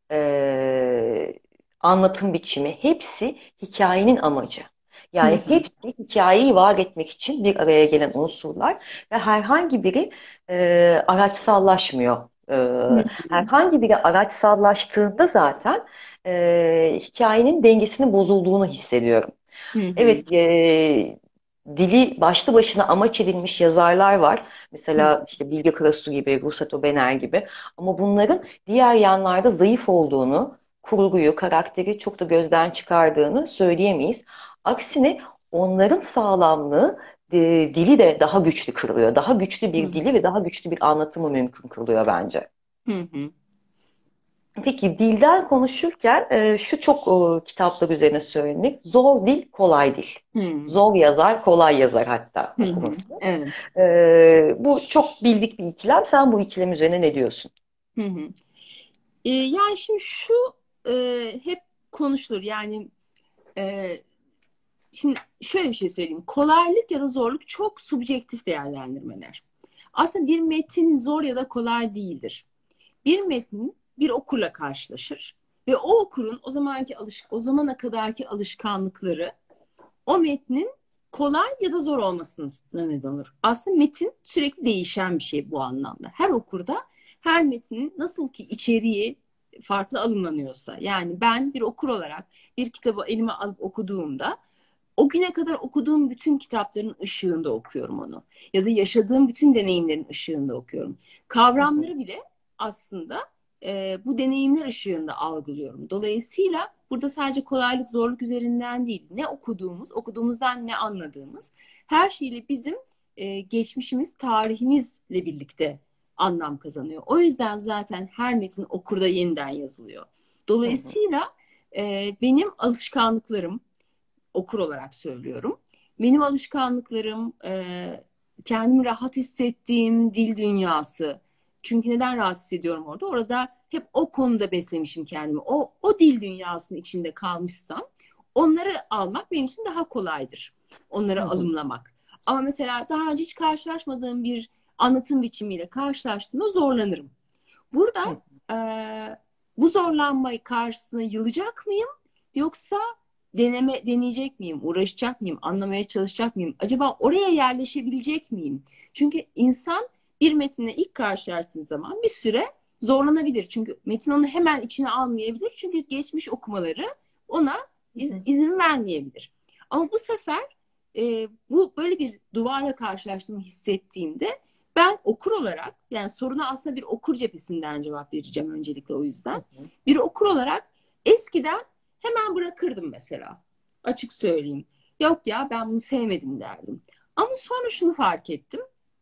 e, anlatım biçimi, hepsi hikayenin amacı. Hı Yani hı, hepsi hikayeyi var etmek için bir araya gelen unsurlar ve herhangi biri e, araçsallaşmıyor. hı E, hı, herhangi biri araçsallaştığında zaten e, hikayenin dengesinin bozulduğunu hissediyorum. hı hı, Evet, e, dili başlı başına amaç edilmiş yazarlar var. hı Mesela işte Bilge Karasu gibi, Ruhsat Obener gibi. Ama bunların diğer yanlarda zayıf olduğunu, kurguyu, karakteri çok da gözden çıkardığını söyleyemeyiz. Aksine onların sağlamlığı e, dili de daha güçlü kılıyor. Daha güçlü bir hı, dili ve daha güçlü bir anlatımı mümkün kılıyor bence. hı hı, Peki dilden konuşurken e, şu çok e, kitaplar üzerine söylenir. Zor dil, kolay dil. hı Zor yazar, kolay yazar hatta hı, hı. okuması. Evet. E, bu çok bildik bir ikilem. Sen bu ikilem üzerine ne diyorsun? Hı hı. E, yani şimdi şu e, hep konuşulur. Yani e, şimdi şöyle bir şey söyleyeyim. Kolaylık ya da zorluk çok subjektif değerlendirmeler. Aslında bir metin zor ya da kolay değildir. Bir metin bir okurla karşılaşır ve o okurun o zamanki alış o zamana kadarki alışkanlıkları o metnin kolay ya da zor olmasına neden olur. Aslında metin sürekli değişen bir şey bu anlamda. Her okurda her metnin nasıl ki içeriği farklı alımlanıyorsa, yani ben bir okur olarak bir kitabı elime alıp okuduğumda o güne kadar okuduğum bütün kitapların ışığında okuyorum onu. Ya da yaşadığım bütün deneyimlerin ışığında okuyorum. Hı hı, Kavramları bile aslında e, bu deneyimler ışığında algılıyorum. Dolayısıyla burada sadece kolaylık, zorluk üzerinden değil, ne okuduğumuz, okuduğumuzdan ne anladığımız, her şeyle bizim e, geçmişimiz, tarihimizle birlikte anlam kazanıyor. O yüzden zaten her metin okurda yeniden yazılıyor. hı hı, Dolayısıyla e, benim alışkanlıklarım, okur olarak söylüyorum. Benim alışkanlıklarım, e, kendimi rahat hissettiğim dil dünyası. Çünkü neden rahat hissediyorum orada? Orada hep o konuda beslemişim kendimi. O, o dil dünyasının içinde kalmışsam onları almak benim için daha kolaydır. hı Onları hı, alımlamak. Ama mesela daha önce hiç karşılaşmadığım bir anlatım biçimiyle karşılaştığımda zorlanırım. Burada hı e, bu zorlanmayı karşısına yılacak mıyım? Yoksa deneme deneyecek miyim? Uğraşacak mıyım? Anlamaya çalışacak mıyım? Acaba oraya yerleşebilecek miyim? Çünkü insan bir metinle ilk karşılaştığı zaman bir süre zorlanabilir. Çünkü metin onu hemen içine almayabilir. Çünkü geçmiş okumaları ona iz- hı, izin vermeyebilir. Ama bu sefer e, bu böyle bir duvarla karşılaştığımı hissettiğimde ben okur olarak, yani soruna aslında bir okur cephesinden cevap vereceğim öncelikle o hı yüzden. hı, Bir okur olarak eskiden hemen bırakırdım mesela. Açık söyleyeyim. Yok ya, ben bunu sevmedim derdim. Ama sonra şunu fark ettim.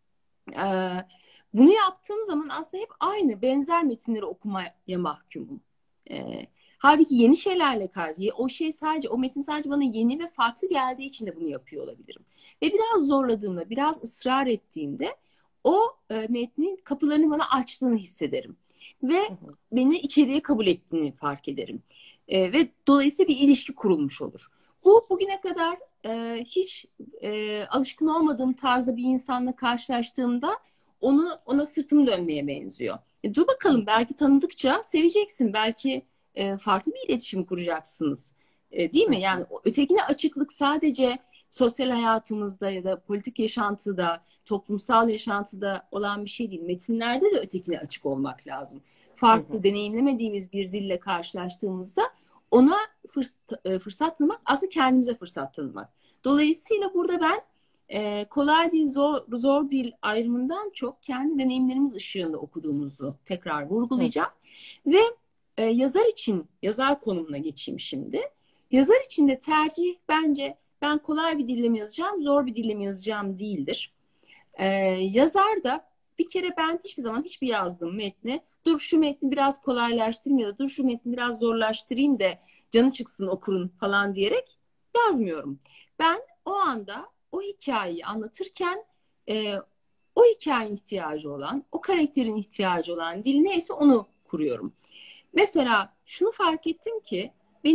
Ee, bunu yaptığım zaman aslında hep aynı benzer metinleri okumaya mahkumum. Ee, halbuki yeni şeylerle karşı, o şey sadece, o metin sadece bana yeni ve farklı geldiği için de bunu yapıyor olabilirim. Ve biraz zorladığımda, biraz ısrar ettiğimde o e, metnin kapılarını bana açtığını hissederim. Ve hı hı, beni içeriye kabul ettiğini fark ederim. Ee, ve dolayısıyla bir ilişki kurulmuş olur. Bu bugüne kadar e, hiç e, alışkın olmadığım tarzda bir insanla karşılaştığımda onu ona sırtım dönmeye benziyor. E, dur hı bakalım, hı, belki tanıdıkça seveceksin, belki e, farklı bir iletişim kuracaksınız. E, değil hı mi? hı, Yani o ötekine açıklık sadece sosyal hayatımızda ya da politik yaşantıda, toplumsal yaşantıda olan bir şey değil. Metinlerde de ötekine açık olmak lazım. hı hı. Farklı, deneyimlemediğimiz bir dille karşılaştığımızda ona fırsat, e, fırsat tanımak, aslında kendimize fırsat tanımak. Dolayısıyla burada ben e, kolay değil, zor, zor değil ayrımından çok kendi deneyimlerimiz ışığında okuduğumuzu tekrar Hı. vurgulayacağım. Ve e, yazar için, yazar konumuna geçeyim şimdi. Yazar için de tercih bence ben kolay bir dille mi yazacağım, zor bir dille mi yazacağım değildir. Ee, yazar da bir kere ben hiçbir zaman hiçbir yazdığım metni dur şu metni biraz kolaylaştırayım ya da dur şu metni biraz zorlaştırayım da canı çıksın okurun falan diyerek yazmıyorum. Ben o anda o hikayeyi anlatırken e, o hikayenin ihtiyacı olan, o karakterin ihtiyacı olan dil neyse onu kuruyorum. Mesela şunu fark ettim ki benim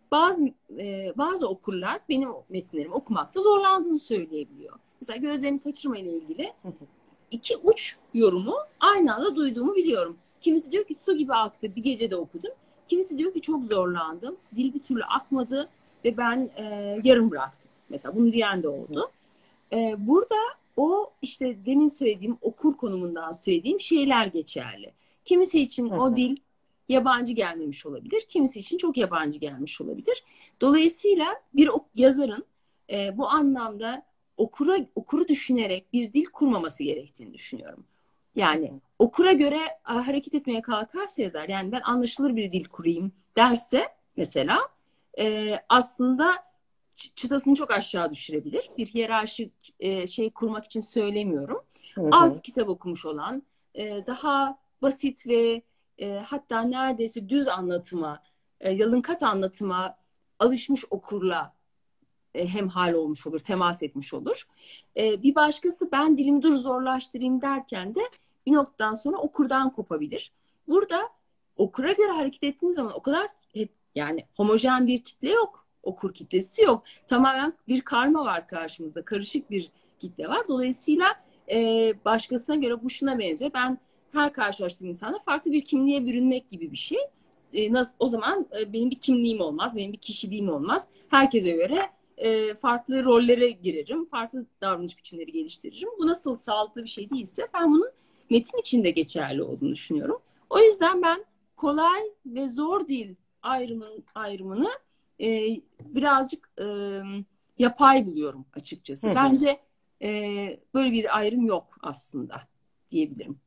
bazı e, bazı okurlar benim metinlerimi okumakta zorlandığını söyleyebiliyor. Mesela gözlerimi kaçırma ile ilgili iki uç yorumu aynı anda duyduğumu biliyorum. Kimisi diyor ki su gibi aktı, bir gecede okudum. Kimisi diyor ki çok zorlandım, dil bir türlü akmadı ve ben e, yarım bıraktım. Mesela bunu diyen de oldu. E, burada o işte demin söylediğim okur konumundan söylediğim şeyler geçerli. Kimisi için o dil yabancı gelmemiş olabilir. Kimisi için çok yabancı gelmiş olabilir. Dolayısıyla bir yazarın e, bu anlamda okura, okuru düşünerek bir dil kurmaması gerektiğini düşünüyorum. Yani okura göre a, hareket etmeye kalkarsa yazar, yani ben anlaşılır bir dil kurayım derse mesela e, aslında çıtasını çok aşağı düşürebilir. Bir hiyerarşik e, şey kurmak için söylemiyorum. Hı hı. Az kitap okumuş olan, e, daha basit ve e, hatta neredeyse düz anlatıma, e, yalınkat anlatıma alışmış okurla e, hemhal olmuş olur, temas etmiş olur. E, bir başkası ben dilimi dur zorlaştırayım derken de bir noktadan sonra okurdan kopabilir. Burada okura göre hareket ettiğiniz zaman o kadar yani homojen bir kitle yok. Okur kitlesi yok. Tamamen bir karma var karşımızda. Karışık bir kitle var. Dolayısıyla e, başkasına göre bu şuna benziyor. Ben her karşılaştığım insana farklı bir kimliğe bürünmek gibi bir şey. E, nasıl, o zaman e, benim bir kimliğim olmaz, benim bir kişiliğim olmaz. Herkese göre e, farklı rollere girerim, farklı davranış biçimleri geliştiririm. Bu nasıl sağlıklı bir şey değilse ben bunun metin içinde geçerli olduğunu düşünüyorum. O yüzden ben kolay ve zor dil ayrımın, ayrımını e, birazcık e, yapay buluyorum açıkçası. Hı hı. Bence e, böyle bir ayrım yok aslında diyebilirim.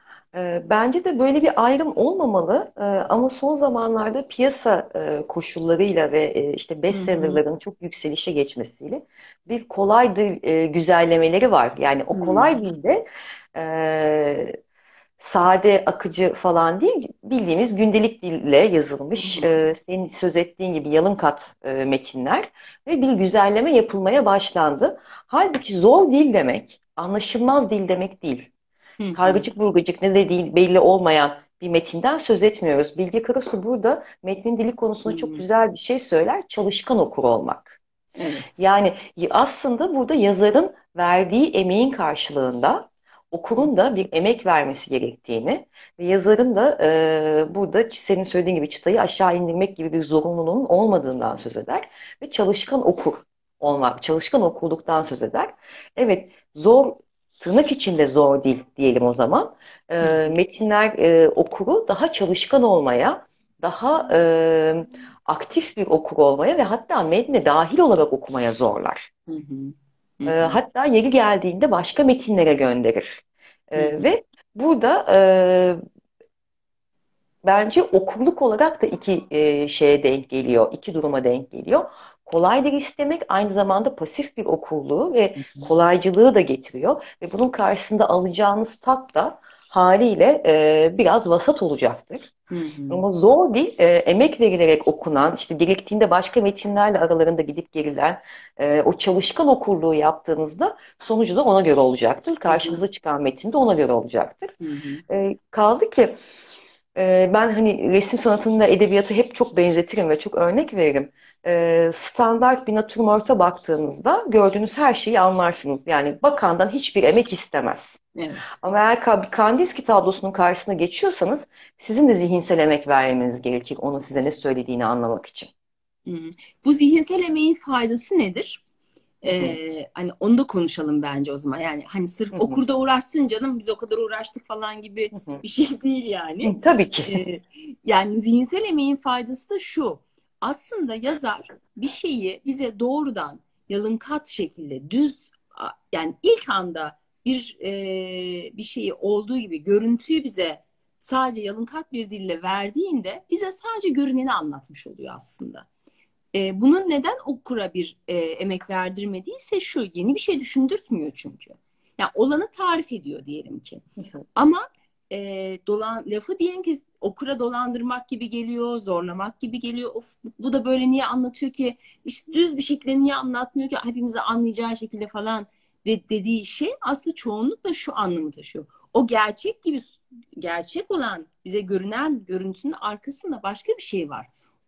Bence de böyle bir ayrım olmamalı ama son zamanlarda piyasa koşullarıyla ve işte bestsellerların çok yükselişe geçmesiyle bir kolay dil güzellemeleri var. Yani o kolay dilde sade, akıcı falan değil, bildiğimiz gündelik dille yazılmış, senin söz ettiğin gibi yalınkat metinler ve bir güzelleme yapılmaya başlandı. Halbuki zor dil demek, anlaşılmaz dil demek değil. Kargıcık burgıcık ne dediği belli olmayan bir metinden söz etmiyoruz. Bilge Karasu burada metnin dili konusunda çok güzel bir şey söyler. Çalışkan okur olmak. Evet. Yani aslında burada yazarın verdiği emeğin karşılığında okurun da bir emek vermesi gerektiğini ve yazarın da e, burada senin söylediğin gibi çıtayı aşağı indirmek gibi bir zorunluluğun olmadığından söz eder ve çalışkan okur olmak, çalışkan okurluktan söz eder. Evet, zor, tırnak içinde zor değil diyelim o zaman. E, metinler e, okuru daha çalışkan olmaya, daha e, aktif bir okur olmaya ve hatta metne dahil olarak okumaya zorlar. Hı hı. Hı hı. E, hatta yeri geldiğinde başka metinlere gönderir. E, hı hı. Ve burada e, bence okurluk olarak da iki e, şeye denk geliyor, iki duruma denk geliyor. Kolaydır istemek aynı zamanda pasif bir okurluğu ve kolaycılığı da getiriyor. Ve bunun karşısında alacağınız tat da haliyle e, biraz vasat olacaktır. Hı hı. Ama zor değil, e, emek verilerek okunan, işte gerektiğinde başka metinlerle aralarında gidip gerilen, e, o çalışkan okurluğu yaptığınızda sonucu da ona göre olacaktır. Karşınıza çıkan metin de ona göre olacaktır. Hı hı. E, kaldı ki e, ben hani resim sanatını edebiyatı hep çok benzetirim ve çok örnek veririm. E, standart bir natürmort'a baktığınızda gördüğünüz her şeyi anlarsınız. Yani bakandan hiçbir emek istemez. Evet. Ama eğer bir Kandinsky tablosunun karşısına geçiyorsanız sizin de zihinsel emek vermeniz gerekir onun size ne söylediğini anlamak için. Hmm. Bu zihinsel emeğin faydası nedir? Ee, hani onu da konuşalım bence o zaman. Yani hani sırf hı hı. okurda uğraşsın canım biz o kadar uğraştık falan gibi hı hı. bir şey değil yani. Hı, tabii ki. Ee, yani zihinsel emeğin faydası da şu. Aslında yazar bir şeyi bize doğrudan yalınkat şekilde düz yani ilk anda bir e, bir şeyi olduğu gibi görüntüyü bize sadece yalınkat bir dille verdiğinde bize sadece görüneni anlatmış oluyor aslında. E, bunun neden okura bir e, emek verdirmediyse şu, yeni bir şey düşündürtmüyor çünkü. Yani olanı tarif ediyor diyelim ki. Ama e, dolan, lafı diyelim ki okura dolandırmak gibi geliyor, zorlamak gibi geliyor. Of, bu da böyle niye anlatıyor ki? İşte düz bir şekilde niye anlatmıyor ki? Hepimize anlayacağı şekilde falan de, dediği şey aslında çoğunlukla şu anlamı taşıyor. O gerçek gibi gerçek olan bize görünen görüntünün arkasında başka bir şey var.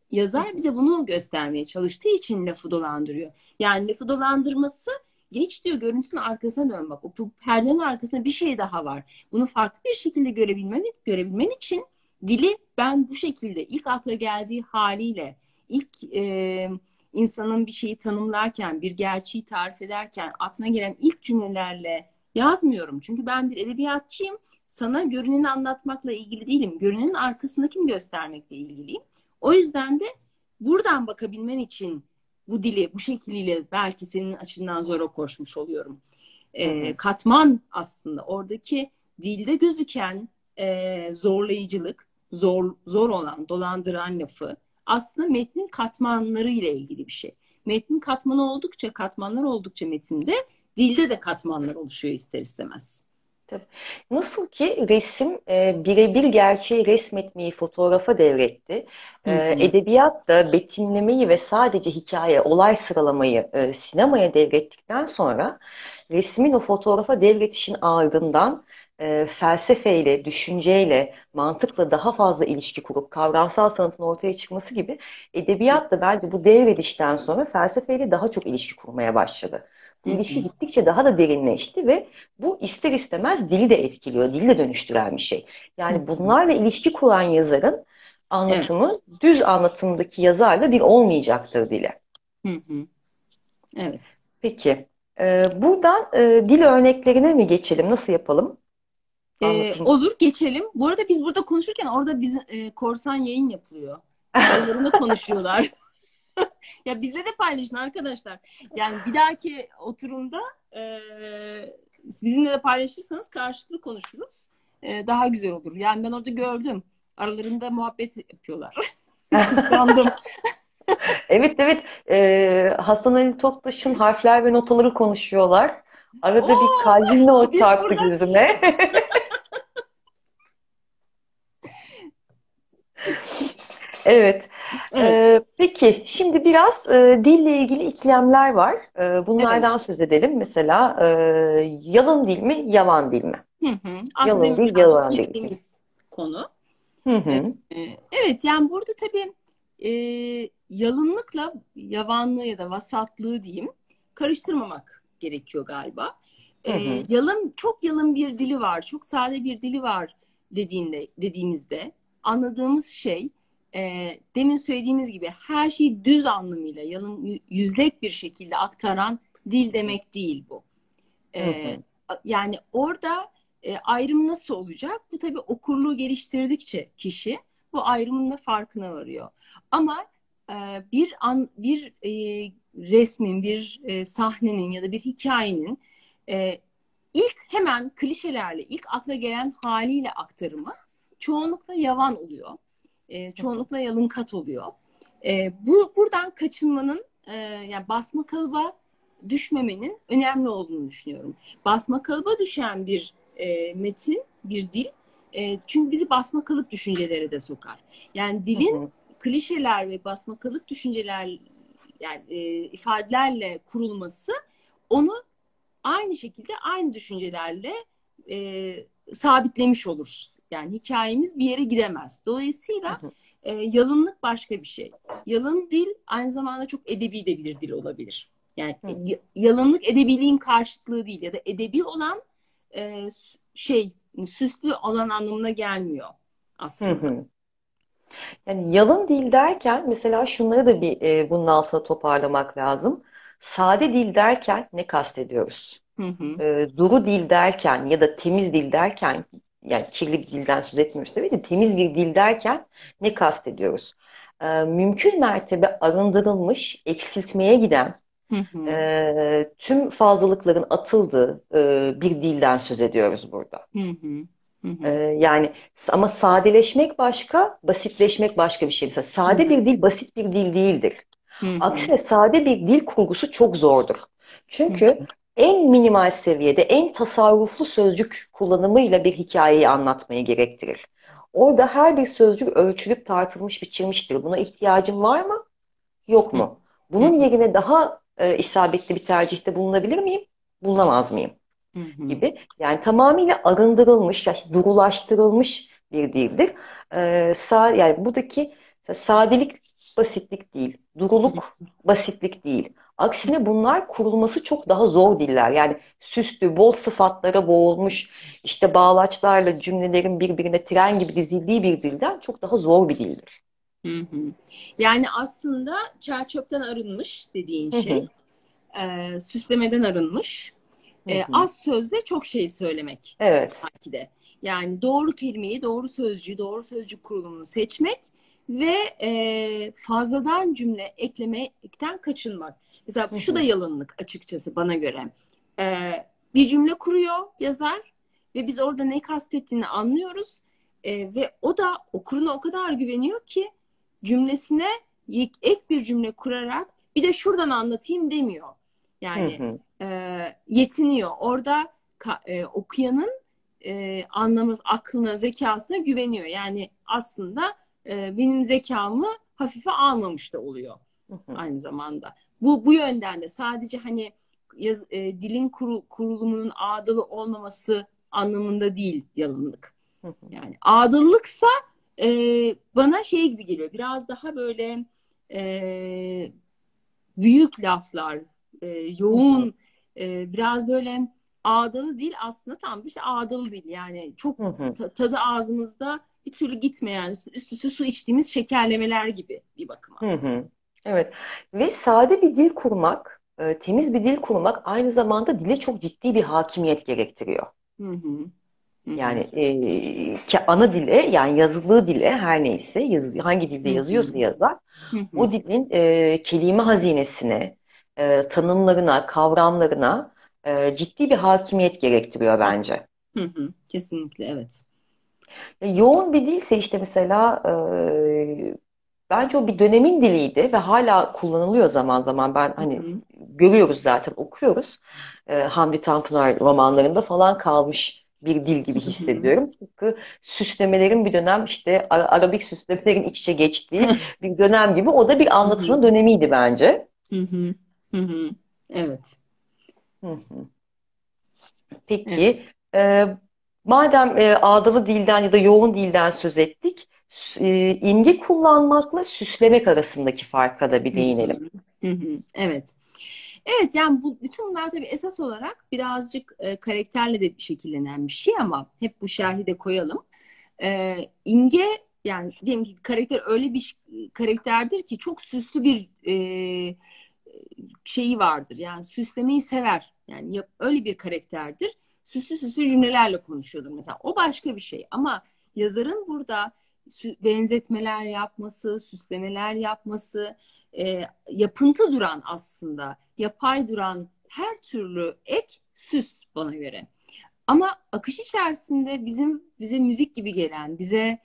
yazar bize bunu göstermeye çalıştığı için lafı dolandırıyor. Yani lafı dolandırması, geç diyor, görüntünün arkasına dön bak. O perdenin arkasında bir şey daha var. Bunu farklı bir şekilde görebilmen, görebilmen için dili ben bu şekilde ilk akla geldiği haliyle, ilk e, insanın bir şeyi tanımlarken, bir gerçeği tarif ederken aklına gelen ilk cümlelerle yazmıyorum. Çünkü ben bir edebiyatçıyım. Sana görüneni anlatmakla ilgili değilim. Görünenin arkasındakini göstermekle ilgiliyim. O yüzden de buradan bakabilmen için bu dili bu şekliyle belki senin açından zora koşmuş oluyorum. Hı E, hı. katman aslında oradaki dilde gözüken e, zorlayıcılık, zor zor olan, dolandıran lafı aslında metnin katmanları ile ilgili bir şey. Metnin katmanı oldukça, katmanlar oldukça metinde, dilde de katmanlar oluşuyor ister istemez. Tabii. Nasıl ki resim e, birebir gerçeği resmetmeyi fotoğrafa devretti. Hı E, hı. edebiyat da betimlemeyi ve sadece hikaye, olay sıralamayı e, sinemaya devrettikten sonra resmin o fotoğrafa devretişin ardından e, felsefeyle, düşünceyle, mantıkla daha fazla ilişki kurup kavramsal sanatın ortaya çıkması gibi edebiyat da bence bu devredişten sonra felsefeyle daha çok ilişki kurmaya başladı. Bu Hı ilişki hı. gittikçe daha da derinleşti ve bu ister istemez dili de etkiliyor, dili de dönüştüren bir şey. Hı Yani hı. bunlarla ilişki kuran yazarın Evet. anlatımı düz anlatımdaki yazarla bir olmayacaktır dile. Hı hı. Evet. Peki, e, buradan e, dil örneklerine mi geçelim? Nasıl yapalım? Ee, Anlatım. olur, geçelim. Bu arada biz burada konuşurken orada bizim e, korsan yayın yapılıyor. Aralarında konuşuyorlar. Ya bizle de paylaşın arkadaşlar. Yani bir dahaki oturumda e, bizimle de paylaşırsanız karşılıklı konuşuruz. E, daha güzel olur. Yani ben orada gördüm. Aralarında muhabbet yapıyorlar. Kıskandım. Evet, evet, e, Hasan Ali Toptaş'ın harfler ve notaları konuşuyorlar. Arada bir Oo, kalbimle o biz çarptı burada. gözüme. Evet. Evet, Ee, peki, şimdi biraz e, dille ilgili ikilemler var. E, evet. bunlardan söz edelim. Mesela e, yalın dil mi, yavan dil mi? Hı hı. Aslında Yalın benim dil, birazcık yavan dil mi? girdiğimiz konu. Hı Ee, hı, e, evet, yani burada tabii e, yalınlıkla yavanlığı ya da vasatlığı diyeyim karıştırmamak gerekiyor galiba. hı Ee, hı, yalın, çok yalın bir dili var, çok sade bir dili var dediğinde dediğimizde anladığımız şey, e, demin söylediğimiz gibi her şeyi düz anlamıyla yalın, yüzlek bir şekilde aktaran dil demek değil bu. hı Ee, hı, yani orada e, ayrım nasıl olacak? Bu tabii okurluğu geliştirdikçe kişi bu ayrımın da farkına varıyor. Ama e, bir an bir e, resmin, bir e, sahnenin ya da bir hikayenin e, ilk hemen klişelerle, ilk akla gelen haliyle aktarımı çoğunlukla yavan oluyor. E, hı hı, çoğunlukla yalınkat oluyor. E, bu buradan kaçınmanın, e, yani basma kalıba düşmemenin önemli olduğunu düşünüyorum. Basma kalıba düşen bir e, metin, bir dil, e, çünkü bizi basma kalıp düşüncelere de sokar. Yani hı dilin hı, klişeler ve basma kalıp düşünceler, yani e, ifadelerle kurulması onu aynı şekilde aynı düşüncelerle e, sabitlemiş oluruz. Yani hikayemiz bir yere gidemez. hı Dolayısıyla hı, e, yalınlık başka bir şey. Yalın dil aynı zamanda çok edebi de bir dil olabilir. Yani hı e, yalınlık edebiliğin karşıtlığı değil ya da edebi olan e, şey, süslü olan anlamına gelmiyor hı. aslında. Hı. Yani yalın dil derken mesela şunları da bir e, bunun altına toparlamak lazım. Sade dil derken ne kastediyoruz? Hı hı. E, duru dil derken ya da temiz dil derken, yani kirli bir dilden söz etmiyoruz tabii de, temiz bir dil derken ne kastediyoruz? E, mümkün mertebe arındırılmış, eksiltmeye giden, Hı hı. e, tüm fazlalıkların atıldığı e, bir dilden söz ediyoruz burada. Hı hı. Hı E, hı. yani ama sadeleşmek başka, basitleşmek başka bir şey. Mesela Hı sade hı. bir dil basit bir dil değildir. Hı hı. Aksine sade bir dil kurgusu çok zordur. Hı Çünkü en minimal seviyede, en tasarruflu sözcük kullanımıyla bir hikayeyi anlatmayı gerektirir. Orada her bir sözcük ölçülüp tartılmış, biçilmiştir. Buna ihtiyacın var mı, yok hı. mu? Hı Bunun yerine daha e, isabetli bir tercihte bulunabilir miyim, bulunamaz mıyım? hı. Gibi. Yani tamamıyla arındırılmış, yani durulaştırılmış bir dildir. Ee, sa yani buradaki sadelik basitlik değil. Duruluk basitlik değil. Aksine bunlar kurulması çok daha zor diller. Yani süslü, bol sıfatlara boğulmuş, işte bağlaçlarla cümlelerin birbirine tren gibi dizildiği bir dilden çok daha zor bir dildir. Hı hı. Yani aslında çer çöpten arınmış dediğin Hı şey, hı, e, süslemeden arınmış, hı e, hı. az sözle çok şey söylemek Evet. belki de. Yani doğru kelimeyi, doğru sözcüğü, doğru sözcük kurulumunu seçmek ve e, fazladan cümle eklemekten kaçınmak. Mesela Hı şu da hı, yalınlık açıkçası bana göre. E, Bir cümle kuruyor yazar ve biz orada ne kastettiğini anlıyoruz. E, ve o da okuruna o kadar güveniyor ki cümlesine ek bir cümle kurarak bir de şuradan anlatayım demiyor. hı Yani hı, e, yetiniyor. Orada e, okuyanın e, anlamız, aklına, zekasına güveniyor. Yani aslında e, benim zekamı hafife almamış da oluyor hı hı, aynı zamanda. Bu bu yönden de sadece hani yaz, e, dilin kuru, kurulumunun ağdalı olmaması anlamında değil yalınlık. hı hı, Yani ağdalılıksa e, bana şey gibi geliyor. Biraz daha böyle e, büyük laflar, e, hı hı, yoğun, e, biraz böyle ağdalı değil aslında tam da işte ağdalı değil. Yani çok hı hı, ta- tadı ağzımızda bir türlü gitmeyen, üst üste su içtiğimiz şekerlemeler gibi bir bakıma. hı hı. Evet. Ve sade bir dil kurmak, e, temiz bir dil kurmak aynı zamanda dile çok ciddi bir hakimiyet gerektiriyor. Hı hı, hı Yani hı, e, ki ana dile, yani yazılı dile, her neyse yazı, hangi dilde hı hı, yazıyorsa yazar, hı hı, o dilin e, kelime hazinesine, e, tanımlarına, kavramlarına e, ciddi bir hakimiyet gerektiriyor bence. hı hı. Kesinlikle evet. E, yoğun bir dilse işte mesela e, bence o bir dönemin diliydi ve hala kullanılıyor zaman zaman. Ben Hı hani hı, görüyoruz zaten, okuyoruz. E, Hamdi Tanpınar romanlarında falan kalmış bir dil gibi hı hı, hissediyorum. Tıpkı süslemelerin bir dönem, işte Ara- Arabik süslemelerin iç içe geçtiği bir dönem gibi. O da bir hı hı, anlatılma dönemiydi bence. hı hı, hı hı. Evet, Hı hı. Peki, evet. e, madem e, ağdalı dilden ya da yoğun dilden söz ettik, s- e, imge kullanmakla süslemek arasındaki farka da bir Hı hı, değinelim. hı hı. Evet. Evet yani bu bütün bunlar tabii esas olarak birazcık e, karakterle de şekillenen bir şey ama hep bu şerhi de koyalım. E, imge yani diyelim ki karakter öyle bir ş- karakterdir ki çok süslü bir e, şeyi vardır. Yani süslemeyi sever. Yani yap- öyle bir karakterdir. Süslü süslü cümlelerle konuşuyordur mesela. O başka bir şey ama yazarın burada sü- benzetmeler yapması, süslemeler yapması, e, yapıntı duran aslında, yapay duran her türlü ek süs bana göre. Ama akış içerisinde bizim bize müzik gibi gelen, bize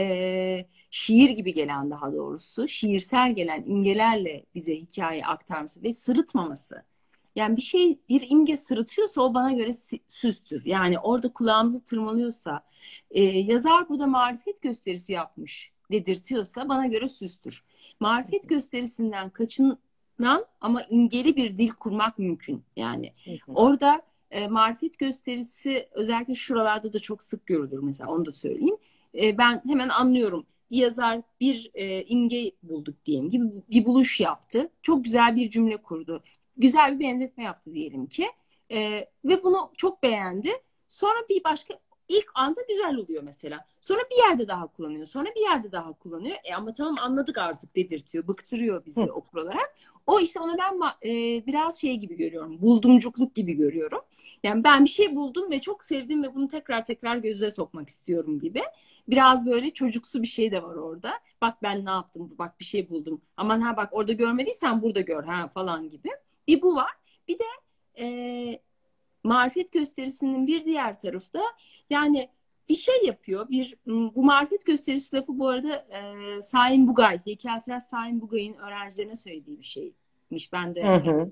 e, şiir gibi gelen daha doğrusu, şiirsel gelen imgelerle bize hikaye aktarması ve sırıtmaması. Yani bir şey, bir imge sırıtıyorsa o bana göre si- süstür. Yani orada kulağımızı tırmalıyorsa, e, yazar burada marifet gösterisi yapmış dedirtiyorsa bana göre süstür. Marifet gösterisinden kaçınan ama imgeli bir dil kurmak mümkün. Yani Hı hı, orada e, marifet gösterisi özellikle şuralarda da çok sık görülür mesela onu da söyleyeyim. E, ben hemen anlıyorum. Bir yazar bir e, imge bulduk diyelim gibi bir buluş yaptı. Çok güzel bir cümle kurdu. Güzel bir benzetme yaptı diyelim ki. E, ve bunu çok beğendi. Sonra bir başka ilk anda güzel oluyor mesela. Sonra bir yerde daha kullanıyor. Sonra bir yerde daha kullanıyor. E ama tamam anladık artık dedirtiyor. Bıktırıyor bizi hı okur olarak. O işte onu ben e, biraz şey gibi görüyorum. Buldumcukluk gibi görüyorum. Yani ben bir şey buldum ve çok sevdim ve bunu tekrar tekrar gözüne sokmak istiyorum gibi. Biraz böyle çocuksu bir şey de var orada. Bak ben ne yaptım, bak bir şey buldum. Aman ha bak orada görmediysen burada gör ha falan gibi. Bir bu var. Bir de e, marifet gösterisinin bir diğer tarafı da yani bir şey yapıyor. Bir bu marifet gösterisi lafı bu arada e, Saim Bugay, heykeltıraş Saim Bugay'ın öğrencilerine söylediği bir şeymiş. Ben hı, de hı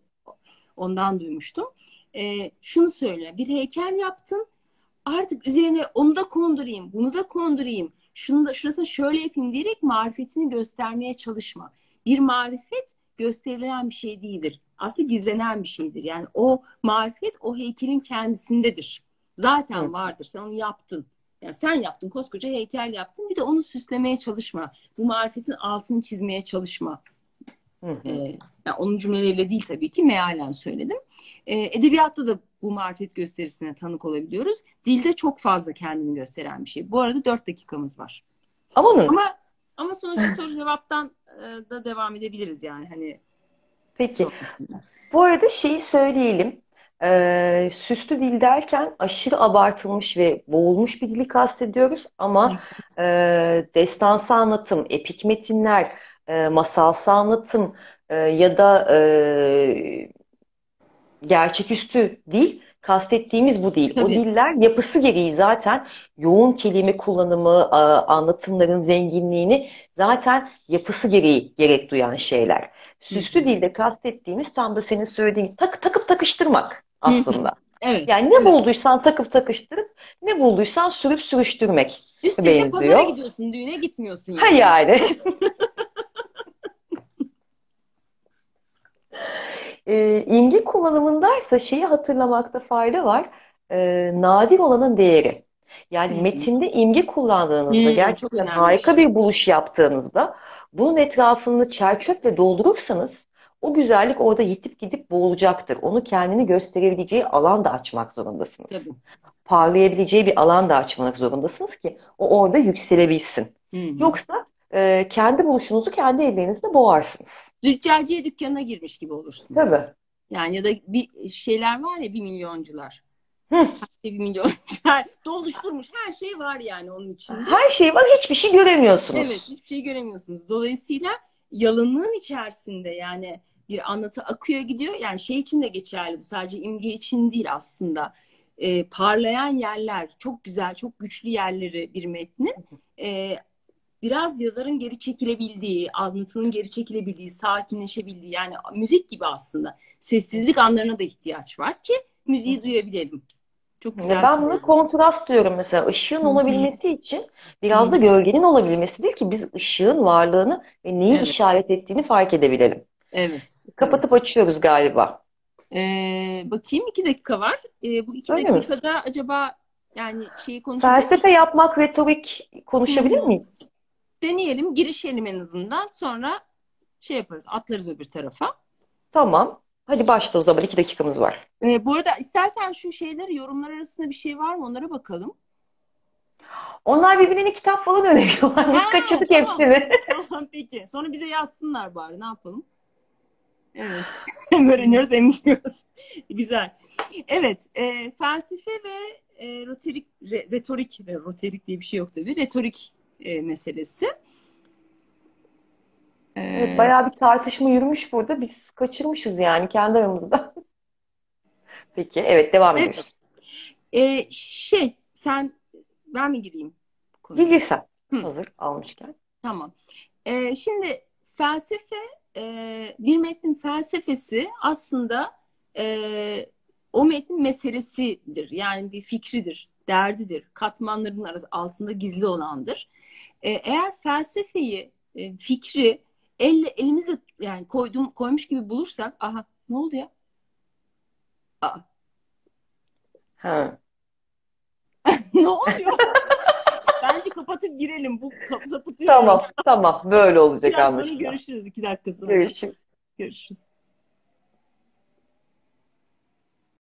ondan duymuştum. E, şunu söyle, bir heykel yaptın, artık üzerine onu da kondurayım, bunu da kondurayım, şunu da şurasını şöyle yapayım diyerek marifetini göstermeye çalışma. Bir marifet gösterilen bir şey değildir. Aslında gizlenen bir şeydir. Yani o marifet o heykelin kendisindedir. Zaten hı, vardır. Sen onu yaptın. Yani sen yaptın, koskoca heykel yaptın. Bir de onu süslemeye çalışma. Bu marifetin altını çizmeye çalışma. Hı Ee, hı. yani onun cümleleriyle değil tabii ki, mealen söyledim. Ee, edebiyatta da bu marifet gösterisine tanık olabiliyoruz. Dilde çok fazla kendini gösteren bir şey. Bu arada dört dakikamız var. Amanın. Ama ama sonuçta soru cevaptan e, da devam edebiliriz yani, hani Peki. sonrasında. Bu arada şeyi söyleyelim. Ee, süslü dil derken aşırı abartılmış ve boğulmuş bir dili kastediyoruz. Ama e, destansı anlatım, epik metinler, e, masalsı anlatım e, ya da e, gerçeküstü dil kastettiğimiz bu değil. O Tabii. diller yapısı gereği zaten yoğun kelime kullanımı, a- anlatımların zenginliğini zaten yapısı gereği gerek duyan şeyler. Hı Süslü hı. dilde kastettiğimiz tam da senin söylediğin tak, takıp takıştırmak Hı hı. aslında. Evet, Yani ne evet. bulduysan takıp takıştırıp ne bulduysan sürüp sürüştürmek Üstelik de pazara benziyor. gidiyorsun, düğüne gitmiyorsun Ha yani. yani. E, imge kullanımındaysa şeyi hatırlamakta fayda var. E, nadir olanın değeri. Hı Yani hı. metinde imge kullandığınızda, Hı, çok gerçekten önemli. harika bir buluş yaptığınızda, bunun etrafını çer çöple doldurursanız o güzellik orada yitip gidip boğulacaktır. Onu kendini gösterebileceği alan da açmak zorundasınız. Tabii. Parlayabileceği bir alan da açmak zorundasınız ki o orada yükselebilsin. Hı hı. Yoksa e, kendi buluşunuzu kendi ellerinizle boğarsınız. Züccaciye dükkanına girmiş gibi olursunuz. Tabii. Yani ya da bir şeyler var ya, bir milyoncular. Hı. Bir milyoncular doluşturmuş, her şey var yani onun içinde. Her şey var, hiçbir şey Evet, göremiyorsunuz. hiçbir şey göremiyorsunuz. Dolayısıyla yalınlığın içerisinde yani bir anlatı akıyor gidiyor. Yani şey için de geçerli bu. Sadece imge için değil aslında. Ee, parlayan yerler, çok güzel, çok güçlü yerleri bir metnin e, biraz yazarın geri çekilebildiği, anlatının geri çekilebildiği, sakinleşebildiği, yani müzik gibi aslında. Sessizlik anlarına da ihtiyaç var ki müziği duyabilelim. Çok Ya güzel ben buna söyledin. kontrast diyorum mesela. Işığın Hı hı, olabilmesi için hı biraz da hı. gölgenin olabilmesidir ki biz ışığın varlığını ve neyi Evet, işaret ettiğini fark edebilelim. evet, evet. Kapatıp açıyoruz galiba. Ee, bakayım, iki dakika var. Ee, bu iki Öyle mi? dakikada acaba yani şeyi konuşabilir miyiz? Felsefe yapmak, retorik Hı konuşabilir hı. miyiz? Deneyelim, girişelim en azından. Sonra şey yaparız, atlarız öbür tarafa. Tamam. Hadi başla o zaman. İki dakikamız var. Ee, bu arada istersen şu şeyleri, yorumlar arasında bir şey var mı onlara bakalım. Onlar birbirine kitap falan öneriyorlar. Biz Ha, kaçırdık tamam. hepsini. Tamam, peki. Sonra bize yazsınlar bari, ne yapalım? Evet. Hem öğreniyoruz hem biliyoruz. Güzel. Evet. E, felsefe ve e, retorik, re, retorik ve retorik diye bir şey yok tabii. Retorik e, meselesi. Evet, E, bayağı bir tartışma yürümüş burada. Biz kaçırmışız yani kendi aramızda. Peki, evet devam evet. ediyoruz. E, şey, sen, ben mi gireyim konuya? Gelirsen Hı, hazır almışken. tamam. E, şimdi felsefe, e, bir metnin felsefesi aslında e, o metnin meselesidir. Yani bir fikridir, derdidir. Katmanların arası, altında gizli olandır. E, eğer felsefeyi, e, fikri elle elimize yani koydum koymuş gibi bulursak, aha ne oldu ya? Aa, Ha. ne oluyor? Bence kapatıp girelim. Bu kapı sapıtıyor Tamam, yoksa. tamam. Böyle olacak Biraz sonra anlaşılan. görüşürüz, iki dakika sonra. Görüşürüz. Görüşürüz.